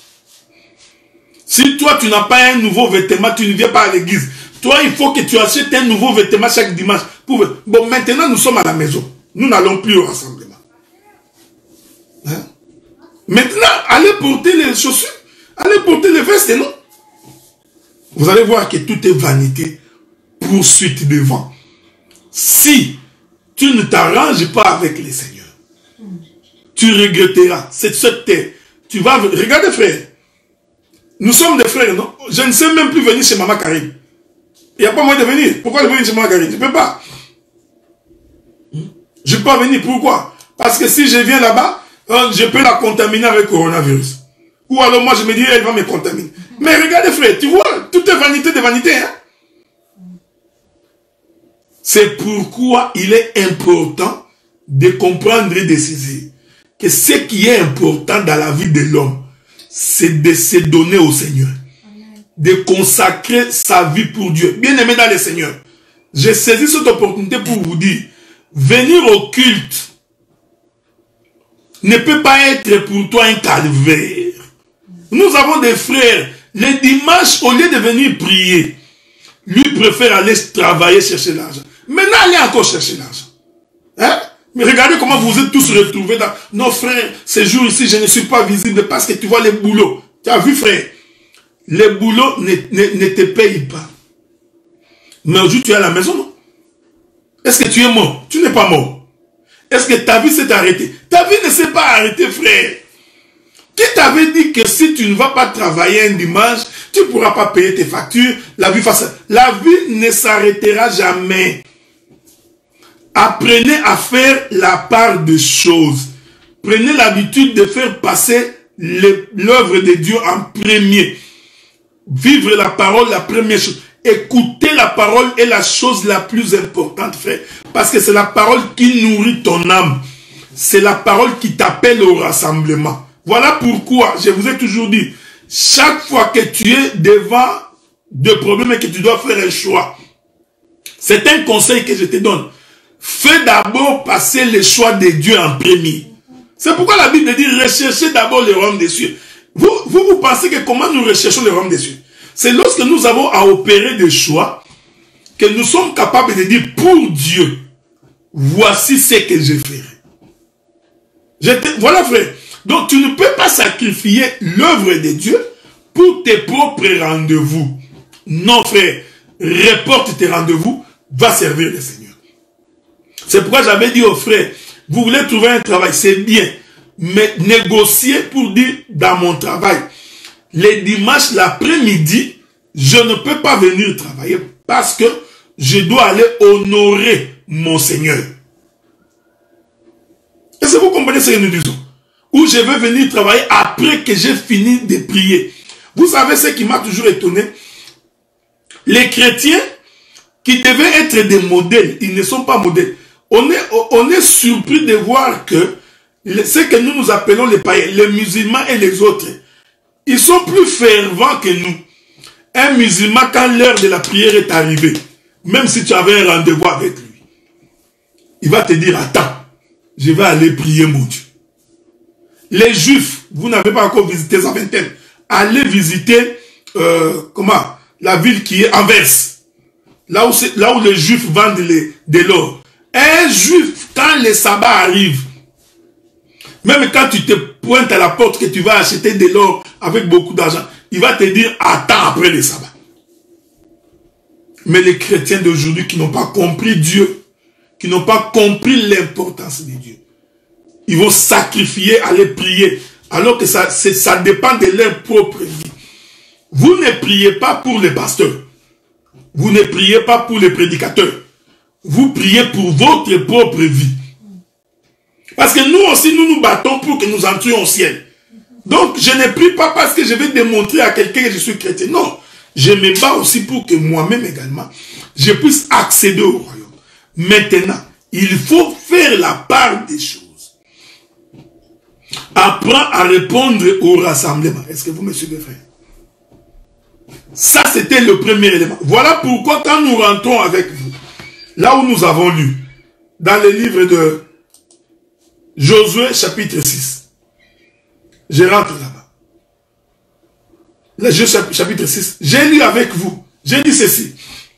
Si toi tu n'as pas un nouveau vêtement, tu ne viens pas à l'église. Toi, il faut que tu achètes un nouveau vêtement chaque dimanche. Pour... Bon, maintenant nous sommes à la maison. Nous n'allons plus au rassemblement. Hein? Maintenant, allez porter les chaussures. Allez porter les vestes, non? Vous allez voir que tout est vanité, poursuite devant. Si tu ne t'arranges pas avec les seigneurs, tu regretteras. C'est cette terre. Tu vas... Regardez, frère. Nous sommes des frères, non? Je ne sais même plus venir chez Maman Karim. Il n'y a pas moyen de venir. Pourquoi je veux venir chez Maman Karim? Je ne peux pas. Je ne peux pas venir. Pourquoi? Parce que si je viens là-bas, je peux la contaminer avec le coronavirus. Ou alors moi je me dis, elle va me contaminer. Mais regardez, frère, tu vois, tout est vanité de vanité. Hein? C'est pourquoi il est important de comprendre et de saisir que ce qui est important dans la vie de l'homme, c'est de se donner au Seigneur. Amen. De consacrer sa vie pour Dieu. Bien aimé dans le Seigneur, j'ai saisi cette opportunité pour vous dire, venir au culte ne peut pas être pour toi un calvaire. Nous avons des frères, les dimanches, au lieu de venir prier, lui préfère aller travailler, chercher l'argent. Maintenant, allez encore chercher l'argent. Hein? Mais regardez comment vous êtes tous retrouvés dans nos frères. Ces jours-ci, je ne suis pas visible parce que tu vois les boulots. Tu as vu, frère? Les boulots ne, ne, ne te payent pas. Mais aujourd'hui, tu es à la maison, non? Est-ce que tu es mort? Tu n'es pas mort. Est-ce que ta vie s'est arrêtée? Ta vie ne s'est pas arrêtée, frère. Qui t'avait dit que si tu ne vas pas travailler un dimanche, tu ne pourras pas payer tes factures, la vie face à... La vie ne s'arrêtera jamais. Apprenez à faire la part des choses. Prenez l'habitude de faire passer l'œuvre de Dieu en premier. Vivre la parole, la première chose. Écouter la parole est la chose la plus importante, frère. Parce que c'est la parole qui nourrit ton âme. C'est la parole qui t'appelle au rassemblement. Voilà pourquoi, je vous ai toujours dit, chaque fois que tu es devant des problèmes et que tu dois faire un choix, c'est un conseil que je te donne. Fais d'abord passer le choix de Dieu en premier. C'est pourquoi la Bible dit, recherchez d'abord le royaume des cieux. Vous, vous, vous pensez que comment nous recherchons le royaume des cieux? C'est lorsque nous avons à opérer des choix que nous sommes capables de dire pour Dieu, voici ce que je ferai. Je te, voilà frère. Donc tu ne peux pas sacrifier l'œuvre de Dieu pour tes propres rendez-vous. Non frère, reporte tes rendez-vous, va servir le Seigneur. C'est pourquoi j'avais dit aux frères, vous voulez trouver un travail, c'est bien, mais négociez pour dire dans mon travail, les dimanches l'après-midi, je ne peux pas venir travailler parce que je dois aller honorer mon Seigneur. Est-ce que vous comprenez ce que nous disons? Ou je vais venir travailler après que j'ai fini de prier. Vous savez ce qui m'a toujours étonné? Les chrétiens qui devaient être des modèles, ils ne sont pas modèles. On est, on est surpris de voir que ce que nous nous appelons les païens, les musulmans et les autres, ils sont plus fervents que nous. Un musulman, quand l'heure de la prière est arrivée, même si tu avais un rendez-vous avec lui, il va te dire, attends, je vais aller prier mon Dieu. Les juifs, vous n'avez pas encore visité Zaventem, allez visiter, euh, comment, la ville qui est Anvers, là où, là où les juifs vendent les, de l'or. Un juif, quand le sabbat arrive, même quand tu te pointes à la porte que tu vas acheter de l'or avec beaucoup d'argent, il va te dire, attends après le sabbat. Mais les chrétiens d'aujourd'hui qui n'ont pas compris Dieu, qui n'ont pas compris l'importance de Dieu, ils vont sacrifier, aller prier, alors que ça, ça dépend de leur propre vie. Vous ne priez pas pour les pasteurs. Vous ne priez pas pour les prédicateurs. Vous priez pour votre propre vie. Parce que nous aussi, nous nous battons pour que nous entrions au ciel. Donc, je ne prie pas parce que je vais démontrer à quelqu'un que je suis chrétien. Non, je me bats aussi pour que moi-même également, je puisse accéder au royaume. Maintenant, il faut faire la part des choses. Apprends à répondre au rassemblement. Est-ce que vous me suivez, frère? Ça, c'était le premier élément. Voilà pourquoi quand nous rentrons avec vous, là où nous avons lu, dans le livre de Josué chapitre six, je rentre là-bas. Le Josué chapitre six, j'ai lu avec vous, j'ai dit ceci.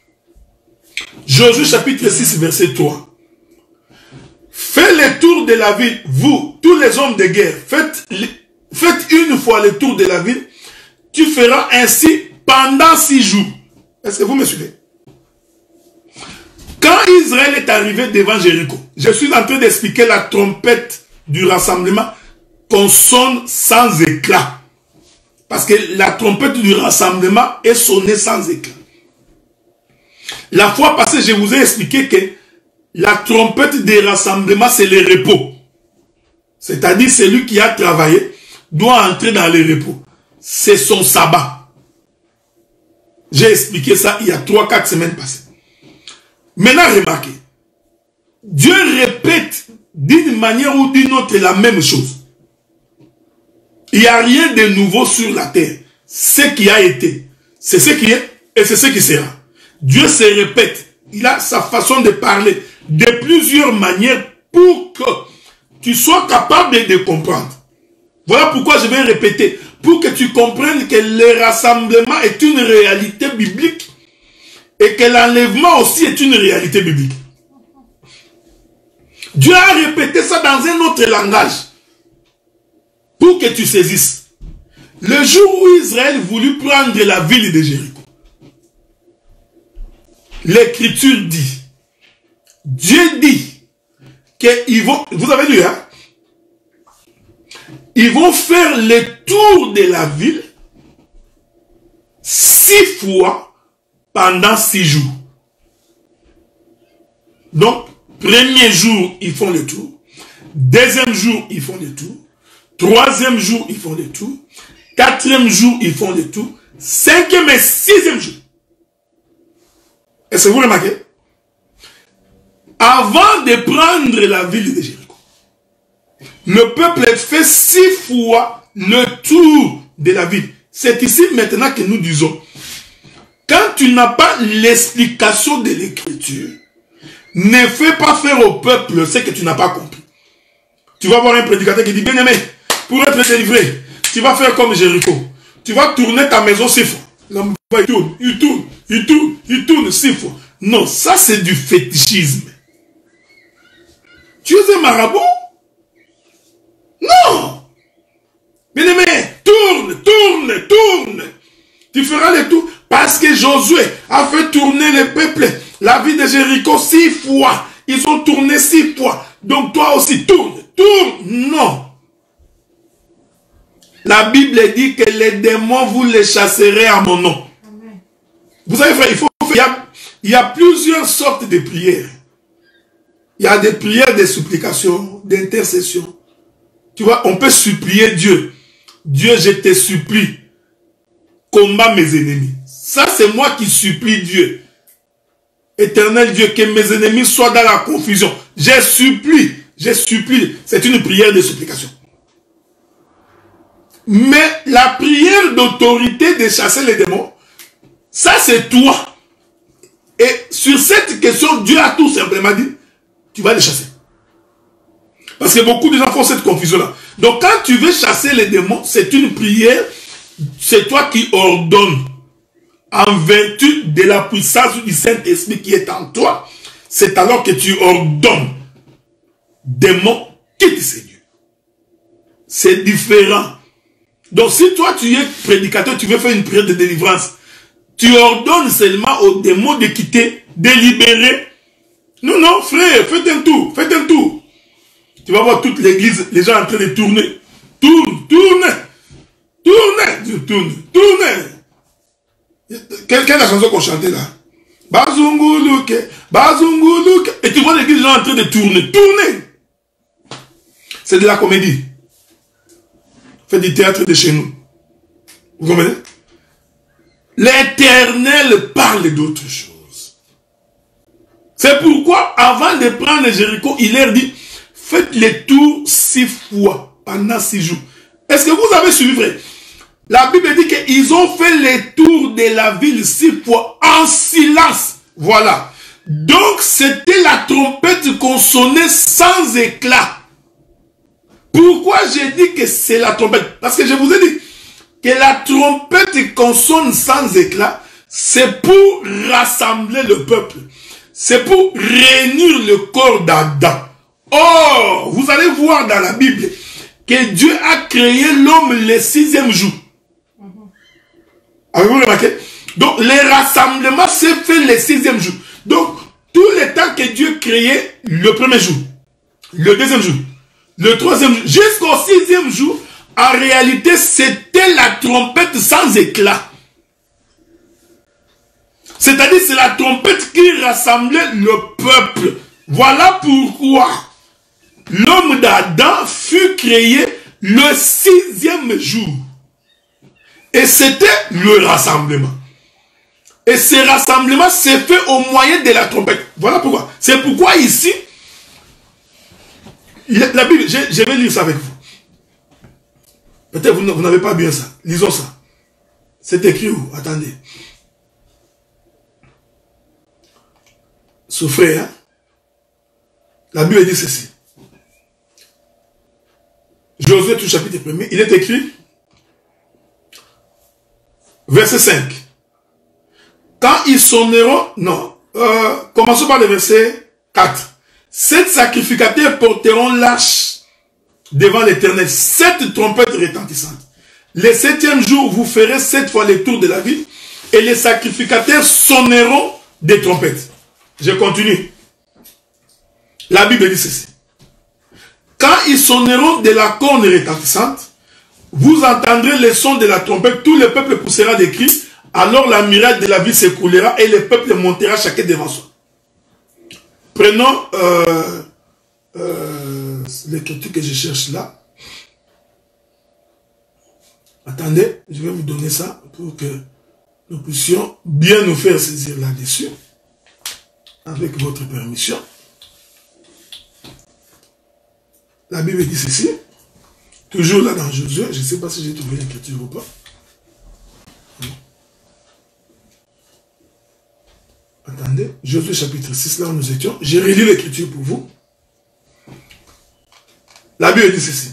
Josué chapitre six, verset trois. Faites le tour de la ville, vous, tous les hommes de guerre, faites, faites une fois le tour de la ville, tu feras ainsi pendant six jours. Est-ce que vous me suivez? Quand Israël est arrivé devant Jéricho, je suis en train d'expliquer la trompette du rassemblement qu'on sonne sans éclat. Parce que la trompette du rassemblement est sonnée sans éclat. La fois passée, je vous ai expliqué que la trompette des rassemblements, c'est le repos. C'est-à-dire, celui qui a travaillé doit entrer dans le repos. C'est son sabbat. J'ai expliqué ça il y a trois quatre semaines passées. Maintenant, remarquez. Dieu répète d'une manière ou d'une autre la même chose. Il n'y a rien de nouveau sur la terre. Ce qui a été, c'est ce qui est et c'est ce qui sera. Dieu se répète. Il a sa façon de parler de plusieurs manières pour que tu sois capable de comprendre. Voilà pourquoi je vais répéter. Pour que tu comprennes que le rassemblement est une réalité biblique et que l'enlèvement aussi est une réalité biblique. Dieu a répété ça dans un autre langage pour que tu saisisses. Le jour où Israël voulut prendre la ville de Jéricho, l'Écriture dit, Dieu dit qu'ils vont, vous avez lu, hein? Ils vont faire le tour de la ville six fois pendant six jours. Donc, premier jour, ils font le tour. Deuxième jour, ils font le tour. Troisième jour, ils font le tour. Quatrième jour, ils font le tour. Cinquième et sixième jour. Est-ce que vous remarquez? Avant de prendre la ville de Jéricho, le peuple fait six fois le tour de la ville. C'est ici maintenant que nous disons, quand tu n'as pas l'explication de l'écriture, ne fais pas faire au peuple ce que tu n'as pas compris. Tu vas voir un prédicateur qui dit, bien aimé, pour être délivré, tu vas faire comme Jéricho. Tu vas tourner ta maison six fois. L'homme il tourne, il tourne, il tourne, il tourne six fois. Non, ça c'est du fétichisme. Tu es un marabout? Non. Bien aimé, tourne, tourne, tourne. Tu feras le tour. Parce que Josué a fait tourner le peuple, la ville de Jéricho six fois. Ils ont tourné six fois. Donc toi aussi, tourne, tourne. Non. La Bible dit que les démons, vous les chasserez à mon nom. Amen. Vous savez, frère, il faut faire. Il y, a, il y a plusieurs sortes de prières. Il y a des prières de supplication, d'intercession. Tu vois, on peut supplier Dieu. Dieu, je te supplie, combat mes ennemis. Ça, c'est moi qui supplie Dieu. Éternel Dieu, que mes ennemis soient dans la confusion. Je supplie, je supplie. C'est une prière de supplication. Mais la prière d'autorité de chasser les démons, ça c'est toi. Et sur cette question, Dieu a tout simplement dit, tu vas les chasser. Parce que beaucoup de gens font cette confusion-là. Donc quand tu veux chasser les démons, c'est une prière, c'est toi qui ordonnes. En vertu de la puissance du Saint-Esprit qui est en toi, c'est alors que tu ordonnes. Démons, quitte ces dieux. C'est différent. Donc si toi tu es prédicateur, tu veux faire une prière de délivrance, tu ordonnes seulement aux démons de quitter, de libérer. Non, non, frère, faites un tour, faites un tour. Tu vas voir toute l'église, les gens en train de tourner. Tourne, tourne, tourne, tourne, tourne. Quelle est la chanson qu'on chantait là? Bazunguluke, Bazunguluke. Et tu vois l'église, les gens en train de tourner, tourner. C'est de la comédie. Fait du théâtre de chez nous. Vous comprenez? L'Éternel parle d'autre chose. C'est pourquoi, avant de prendre Jéricho, il leur dit, faites les tours six fois pendant six jours. Est-ce que vous avez suivi, frère? La Bible dit qu'ils ont fait les tours de la ville six fois en silence. Voilà. Donc, c'était la trompette qu'on sonnait sans éclat. Pourquoi j'ai dit que c'est la trompette? Parce que je vous ai dit que la trompette qu'on sonne sans éclat, c'est pour rassembler le peuple. C'est pour réunir le corps d'Adam. Or, vous allez voir dans la Bible que Dieu a créé l'homme le sixième jour. Avez-vous remarqué? Donc, le rassemblement s'est fait le sixième jour. Donc, tout le temps que Dieu créait le premier jour, le deuxième jour, le troisième jour, jusqu'au sixième jour, en réalité, c'était la trompette sans éclat. C'est-à-dire, c'est la trompette qui rassemblait le peuple. Voilà pourquoi l'homme d'Adam fut créé le sixième jour. Et c'était le rassemblement. Et ce rassemblement s'est fait au moyen de la trompette. Voilà pourquoi. C'est pourquoi ici, la Bible, je, je vais lire ça avec vous. Peut-être vous, vous n'avez pas bien ça. Lisons ça. C'est écrit où? Attendez. Souffrez, hein? La Bible dit ceci. Josué, tout chapitre premier, il est écrit, verset cinq. Quand ils sonneront, non, euh, commençons par le verset quatre. Sept sacrificateurs porteront l'arche devant l'Éternel, sept trompettes retentissantes. Le septième jour, vous ferez sept fois le tour de la ville, et les sacrificateurs sonneront des trompettes. Je continue. La Bible dit ceci. Quand ils sonneront de la corne retentissante, vous entendrez le son de la trompette, tout le peuple poussera des cris, alors la muraille de la ville s'écroulera et le peuple montera chacun devant soi. Prenons euh, euh, l'écriture que je cherche là. Attendez, je vais vous donner ça pour que nous puissions bien nous faire saisir là-dessus. avec votre permission. La Bible dit ceci, toujours là dans Josué, je ne sais pas si j'ai trouvé l'écriture ou pas. Attendez, Josué chapitre six, là où nous étions, j'ai relis l'écriture pour vous. La Bible dit ceci.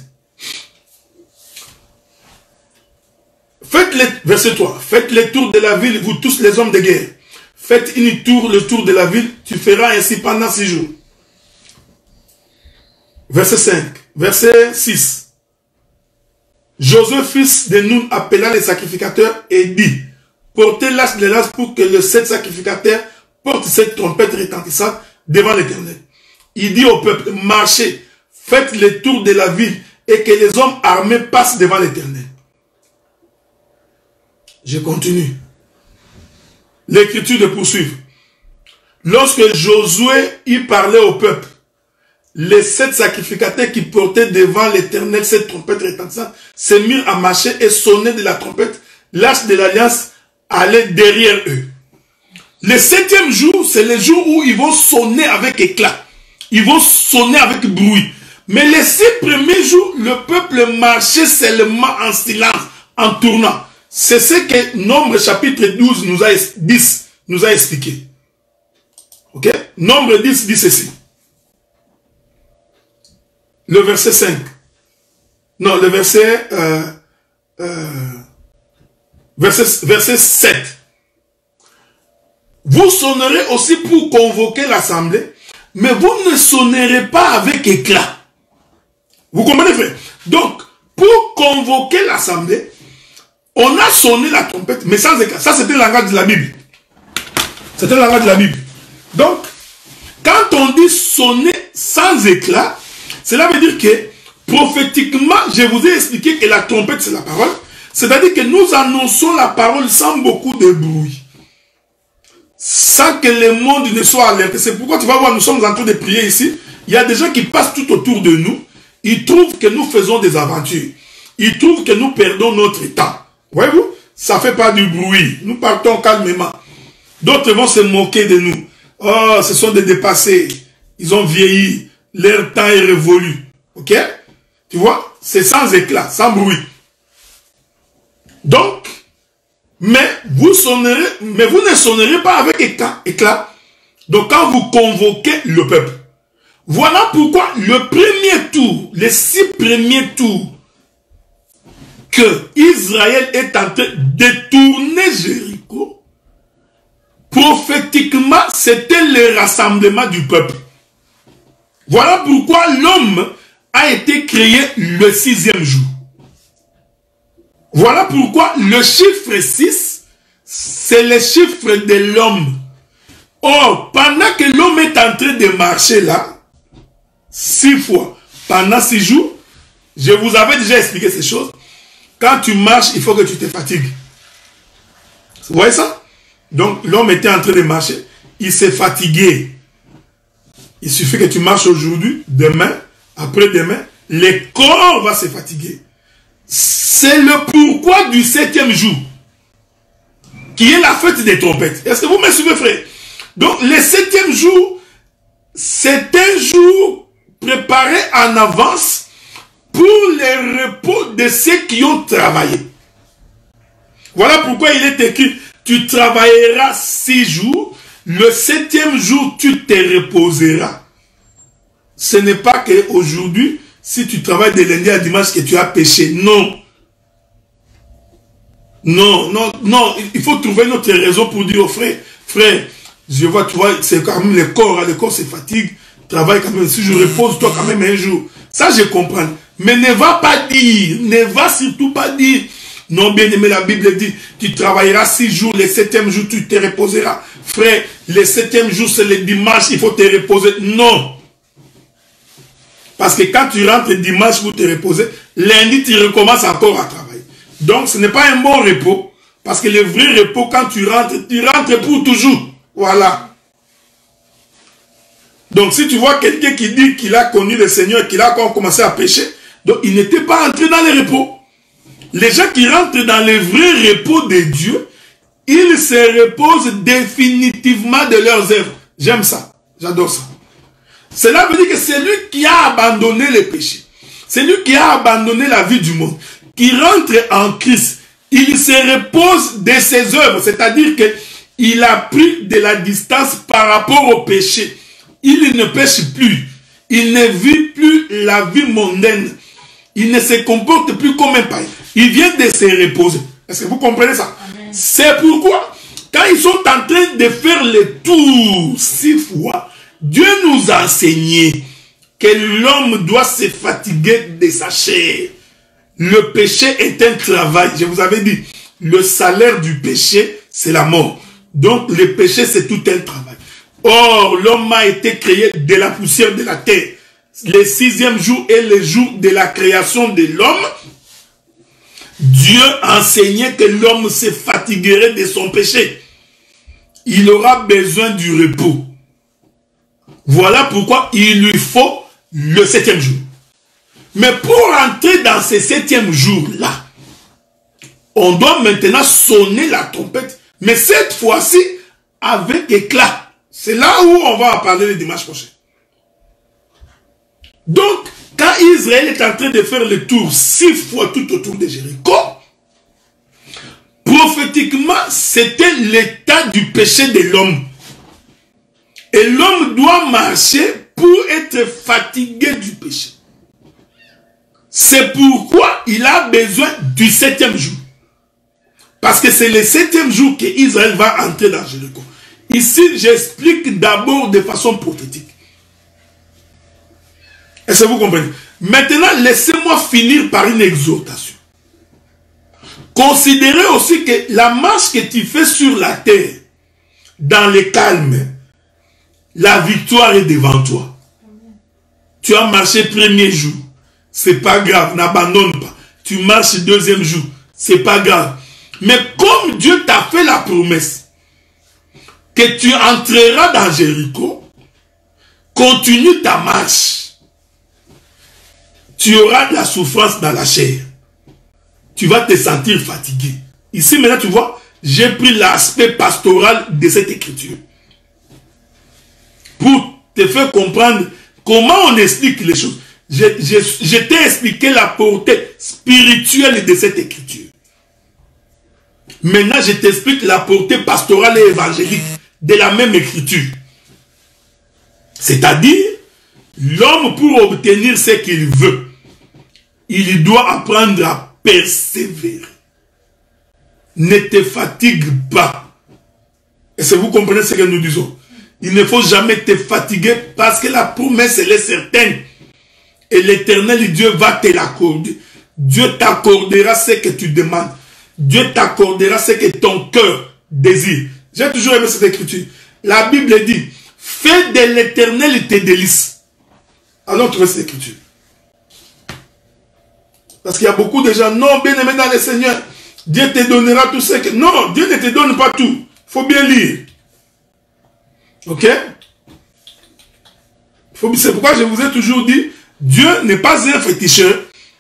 Faites les, verset trois, faites les tours de la ville, vous tous les hommes de guerre. Faites une tour, le tour de la ville, tu feras ainsi pendant six jours. Verset cinq, verset six. Josué, fils de Nun, appela les sacrificateurs et dit, portez l'âge de l'âge pour que le sept sacrificateurs portent cette trompette retentissante devant l'Éternel. Il dit au peuple, marchez, faites le tour de la ville et que les hommes armés passent devant l'Éternel. Je continue. L'écriture de poursuivre. Lorsque Josué y parlait au peuple, les sept sacrificateurs qui portaient devant l'Éternel cette trompette retentissante se mirent à marcher et sonner de la trompette. L'arche de l'alliance allait derrière eux. Le septième jour, c'est le jour où ils vont sonner avec éclat. Ils vont sonner avec bruit. Mais les six premiers jours, le peuple marchait seulement en silence, en tournant. C'est ce que Nombre chapitre douze nous a, dix, nous a expliqué. Ok? Nombre dix dit ceci. Le verset cinq. Non, le verset, euh, euh, verset, verset sept. Vous sonnerez aussi pour convoquer l'assemblée, mais vous ne sonnerez pas avec éclat. Vous comprenez, frère? Donc, pour convoquer l'assemblée, on a sonné la trompette, mais sans éclat. Ça, c'était le langage de la Bible. C'était le langage de la Bible. Donc, quand on dit sonner sans éclat, cela veut dire que, prophétiquement, je vous ai expliqué que la trompette, c'est la parole. C'est-à-dire que nous annonçons la parole sans beaucoup de bruit. Sans que le monde ne soit alerté. C'est pourquoi tu vas voir, nous sommes en train de prier ici. Il y a des gens qui passent tout autour de nous. Ils trouvent que nous faisons des aventures. Ils trouvent que nous perdons notre temps. Voyez-vous? Ça ne fait pas du bruit. Nous partons calmement. D'autres vont se moquer de nous. Oh, ce sont des dépassés. Ils ont vieilli. Leur temps est révolu. Ok? Tu vois? C'est sans éclat, sans bruit. Donc, mais vous sonnerez, mais vous ne sonnerez pas avec éclat. éclat. Donc, quand vous convoquez le peuple, voilà pourquoi le premier tour, les six premiers tours que Israël est en train de tourner Jéricho, prophétiquement, c'était le rassemblement du peuple. Voilà pourquoi l'homme a été créé le sixième jour. Voilà pourquoi le chiffre six, c'est le chiffre de l'homme. Or, pendant que l'homme est en train de marcher là, six fois, pendant six jours, je vous avais déjà expliqué ces choses. Quand tu marches, il faut que tu te fatigues. Vous voyez ça? Donc, l'homme était en train de marcher, il s'est fatigué. Il suffit que tu marches aujourd'hui, demain, après-demain, le corps va se fatiguer. C'est le pourquoi du septième jour, qui est la fête des trompettes. Est-ce que vous me suivez, frère? Donc, le septième jour, c'est un jour préparé en avance pour le repos de ceux qui ont travaillé. Voilà pourquoi il est écrit, tu travailleras six jours, le septième jour, tu te reposeras. Ce n'est pas qu'aujourd'hui, si tu travailles de lundi à dimanche, que tu as péché. Non. Non, non, non. Il faut trouver une autre raison pour dire au frère, frère, je vois, tu vois, c'est quand même le corps, le corps se fatigue, travaille quand même, si je repose, toi quand même un jour. Ça, je comprends. Mais ne va pas dire, ne va surtout pas dire, non, bien aimé, la Bible dit, tu travailleras six jours, le septième jour, tu te reposeras. Frère, le septième jour, c'est le dimanche, il faut te reposer. Non. Parce que quand tu rentres dimanche pour te reposer, lundi, tu recommences encore à travailler. Donc, ce n'est pas un bon repos. Parce que le vrai repos, quand tu rentres, tu rentres pour toujours. Voilà. Donc, si tu vois quelqu'un qui dit qu'il a connu le Seigneur, qu'il a encore commencé à pécher, donc il n'était pas entré dans le repos. Les gens qui rentrent dans le vrai repos de Dieu, ils se reposent définitivement de leurs œuvres. J'aime ça. J'adore ça. Cela veut dire que c'est lui qui a abandonné le péché. C'est lui qui a abandonné la vie du monde. Qui rentre en Christ. Il se repose de ses œuvres. C'est-à-dire qu'il a pris de la distance par rapport au péché. Il ne pêche plus. Il ne vit plus la vie mondaine. Il ne se comporte plus comme un païen. Il vient de se reposer. Est-ce que vous comprenez ça? C'est pourquoi, quand ils sont en train de faire le tour six fois, Dieu nous a enseigné que l'homme doit se fatiguer de sa chair. Le péché est un travail. Je vous avais dit, le salaire du péché, c'est la mort. Donc, le péché, c'est tout un travail. Or, l'homme a été créé de la poussière de la terre. Le sixième jour est le jour de la création de l'homme. Dieu enseignait que l'homme se fatiguerait de son péché. Il aura besoin du repos. Voilà pourquoi il lui faut le septième jour. Mais pour entrer dans ce septième jour-là, on doit maintenant sonner la trompette. Mais cette fois-ci, avec éclat. C'est là où on va en parler le dimanche prochain. Donc, quand Israël est en train de faire le tour six fois tout autour de Jéricho, prophétiquement, c'était l'état du péché de l'homme. Et l'homme doit marcher pour être fatigué du péché. C'est pourquoi il a besoin du septième jour. Parce que c'est le septième jour que Israël va entrer dans Jéricho. Ici, j'explique d'abord de façon prophétique. Est-ce que vous comprenez? Maintenant, laissez-moi finir par une exhortation. Considérez aussi que la marche que tu fais sur la terre, dans le calme, la victoire est devant toi. Tu as marché premier jour, c'est pas grave, n'abandonne pas. Tu marches deuxième jour, c'est pas grave. Mais comme Dieu t'a fait la promesse que tu entreras dans Jéricho, continue ta marche. Tu auras de la souffrance dans la chair. Tu vas te sentir fatigué. Ici, maintenant, tu vois, j'ai pris l'aspect pastoral de cette écriture. Pour te faire comprendre comment on explique les choses. Je, je, je t'ai expliqué la portée spirituelle de cette écriture. Maintenant, je t'explique la portée pastorale et évangélique de la même écriture. C'est-à-dire, l'homme pour obtenir ce qu'il veut, il doit apprendre à persévérer. Ne te fatigue pas. Est-ce que vous comprenez ce que nous disons? Il ne faut jamais te fatiguer parce que la promesse, elle est certaine. Et l'Éternel Dieu va te l'accorder. Dieu t'accordera ce que tu demandes. Dieu t'accordera ce que ton cœur désire. J'ai toujours aimé cette écriture. La Bible dit, fais de l'Éternel tes délices. Allons trouver cette écriture. Parce qu'il y a beaucoup de gens, non, bien aimé dans le Seigneur, Dieu te donnera tout ce que... Non, Dieu ne te donne pas tout. Il faut bien lire. Ok? C'est pourquoi je vous ai toujours dit, Dieu n'est pas un féticheur.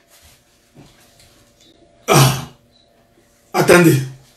Ah. Attendez.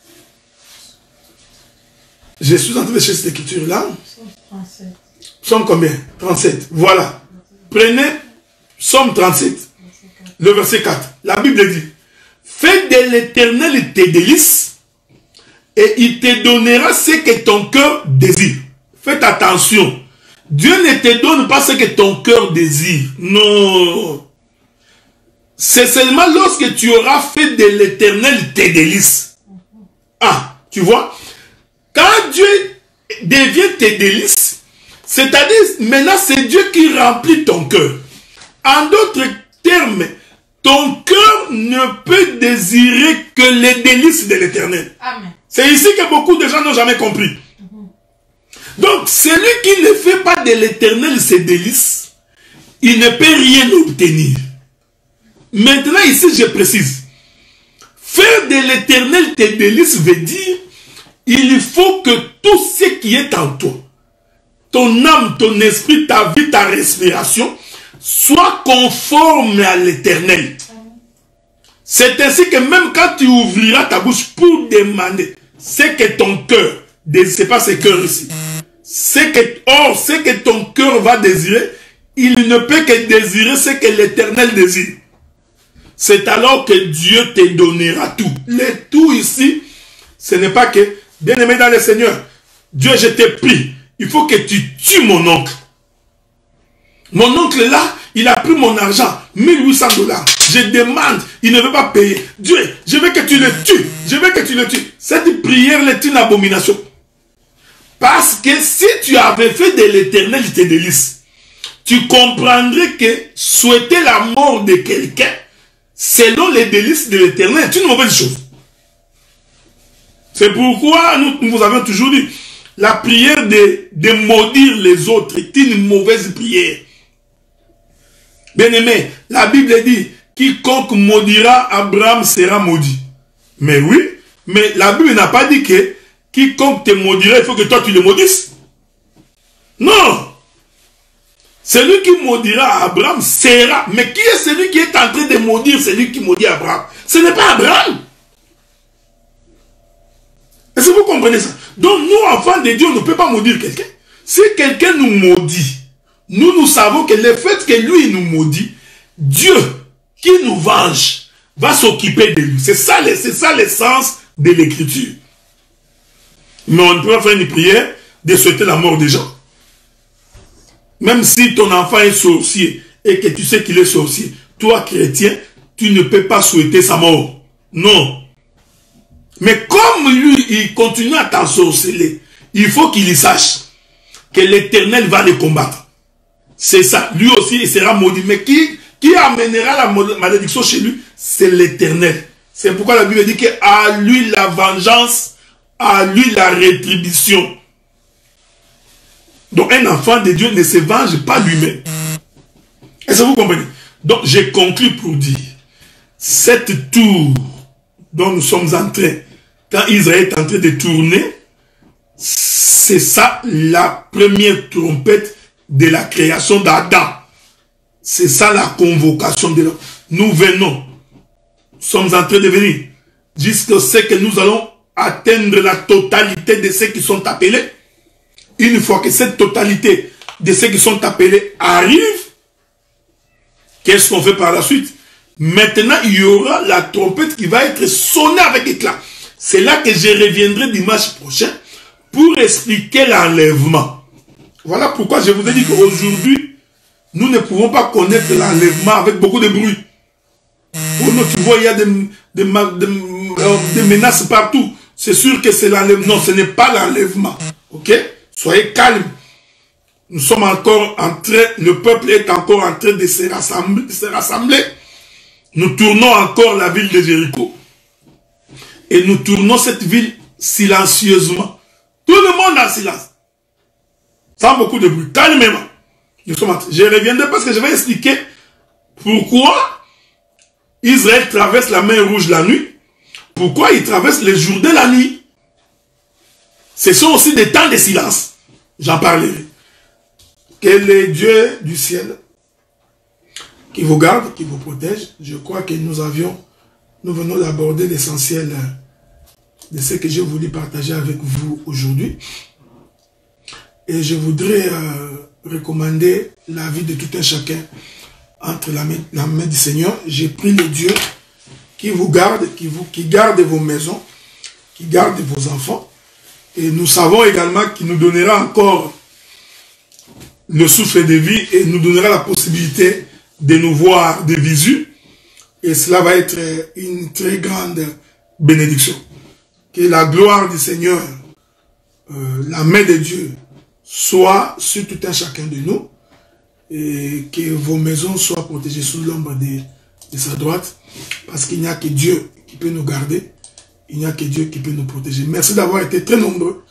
Je suis en train de chercher cette écriture-là. Somme combien? trente-sept. Voilà. Prenez Somme trente-sept. Le verset quatre. La Bible dit, fais de l'Éternel tes délices et il te donnera ce que ton cœur désire. Faites attention. Dieu ne te donne pas ce que ton cœur désire. Non. C'est seulement lorsque tu auras fait de l'Éternel tes délices. Ah, tu vois? Quand Dieu devient tes délices, c'est-à-dire, maintenant c'est Dieu qui remplit ton cœur. En d'autres termes, ton cœur ne peut désirer que les délices de l'Éternel. C'est ici que beaucoup de gens n'ont jamais compris. Donc, celui qui ne fait pas de l'Éternel ses délices, il ne peut rien obtenir. Maintenant, ici, je précise. Faire de l'Éternel tes délices veut dire, il faut que tout ce qui est en toi, ton âme, ton esprit, ta vie, ta respiration, soit conforme à l'Éternel. C'est ainsi que même quand tu ouvriras ta bouche pour demander ce que ton cœur, c'est pas ce cœur ici, c'est que, or, ce que ton cœur va désirer, il ne peut que désirer ce que l'Éternel désire. C'est alors que Dieu te donnera tout. Le tout ici, ce n'est pas que, bien aimé dans le Seigneur, Dieu, je t'ai pris. Il faut que tu tues mon oncle. Mon oncle là, il a pris mon argent, mille huit cents dollars. Je demande, il ne veut pas payer. Dieu, je veux que tu le tues. Je veux que tu le tues. Cette prière est une abomination. Parce que si tu avais fait de l'Éternel tes délices, tu comprendrais que souhaiter la mort de quelqu'un, selon les délices de l'Éternel, est une mauvaise chose. C'est pourquoi nous, nous vous avons toujours dit, la prière de, de maudire les autres est une mauvaise prière. Bien aimé, la Bible dit, quiconque maudira Abraham sera maudit. Mais oui, mais la Bible n'a pas dit que quiconque te maudira, il faut que toi tu le maudisses. Non. Celui qui maudira Abraham sera. Mais qui est celui qui est en train de maudire celui qui maudit Abraham? Ce n'est pas Abraham. Est-ce que vous comprenez ça? Donc nous, enfants de Dieu, on ne peut pas maudire quelqu'un. Si quelqu'un nous maudit, nous, nous savons que le fait que lui nous maudit, Dieu qui nous venge va s'occuper de lui. C'est ça, c'est ça l'essence de l'écriture. Mais on ne peut pas faire une prière de souhaiter la mort des gens. Même si ton enfant est sorcier et que tu sais qu'il est sorcier, toi chrétien, tu ne peux pas souhaiter sa mort. Non. Mais comme lui, il continue à t'ensorceler, il faut qu'il y sache que l'Éternel va le combattre. C'est ça. Lui aussi, il sera maudit. Mais qui, qui amènera la malédiction chez lui? C'est l'Éternel. C'est pourquoi la Bible dit qu'à lui la vengeance, à lui la rétribution. Donc un enfant de Dieu ne se venge pas lui-même. Est-ce que vous comprenez? Donc j'ai conclu pour dire, cette tour dont nous sommes en train, quand Israël est en train de tourner, c'est ça la première trompette de la création d'Adam. C'est ça la convocation de l'homme. Nous venons, nous sommes en train de venir, jusqu'à ce que nous allons atteindre la totalité de ceux qui sont appelés. Une fois que cette totalité de ceux qui sont appelés arrive, qu'est-ce qu'on fait par la suite? Maintenant, il y aura la trompette qui va être sonnée avec éclat. C'est là que je reviendrai dimanche prochain pour expliquer l'enlèvement. Voilà pourquoi je vous ai dit qu'aujourd'hui, nous ne pouvons pas connaître l'enlèvement avec beaucoup de bruit. Oh non, tu vois, il y a des, des, des, des menaces partout. C'est sûr que c'est l'enlèvement. Non, ce n'est pas l'enlèvement. Ok? Soyez calmes. Nous sommes encore en train, le peuple est encore en train de se rassembler. De se rassembler. Nous tournons encore la ville de Jéricho. Et nous tournons cette ville silencieusement. Tout le monde en silence. Sans beaucoup de bruit. Calmement. Nous sommes en train. Je reviendrai parce que je vais expliquer pourquoi Israël traverse la mer Rouge la nuit. Pourquoi il traverse les jours de la nuit. Ce sont aussi des temps de silence. J'en parlerai. Que le Dieu du ciel qui vous garde, qui vous protège. Je crois que nous avions, nous venons d'aborder l'essentiel de ce que j'ai voulu partager avec vous aujourd'hui. Et je voudrais euh, recommander la vie de tout un chacun entre la main, la main du Seigneur. J'ai pris le Dieu qui vous garde, qui, vous, qui garde vos maisons, qui garde vos enfants. Et nous savons également qu'il nous donnera encore le souffle de vie et nous donnera la possibilité de nous voir de visu. Et cela va être une très grande bénédiction. Que la gloire du Seigneur, euh, la main de Dieu, soit sur tout un chacun de nous. Et que vos maisons soient protégées sous l'ombre de, de sa droite. Parce qu'il n'y a que Dieu qui peut nous garder. Il n'y a que Dieu qui peut nous protéger. Merci d'avoir été très nombreux.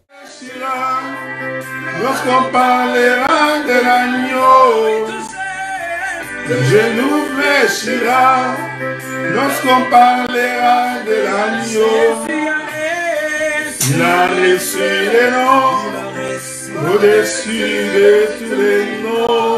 Lorsqu'on parlera de l'agneau, le genou fléchira. Lorsqu'on parlera de l'agneau, il a reçu les noms au-dessus de tous les noms.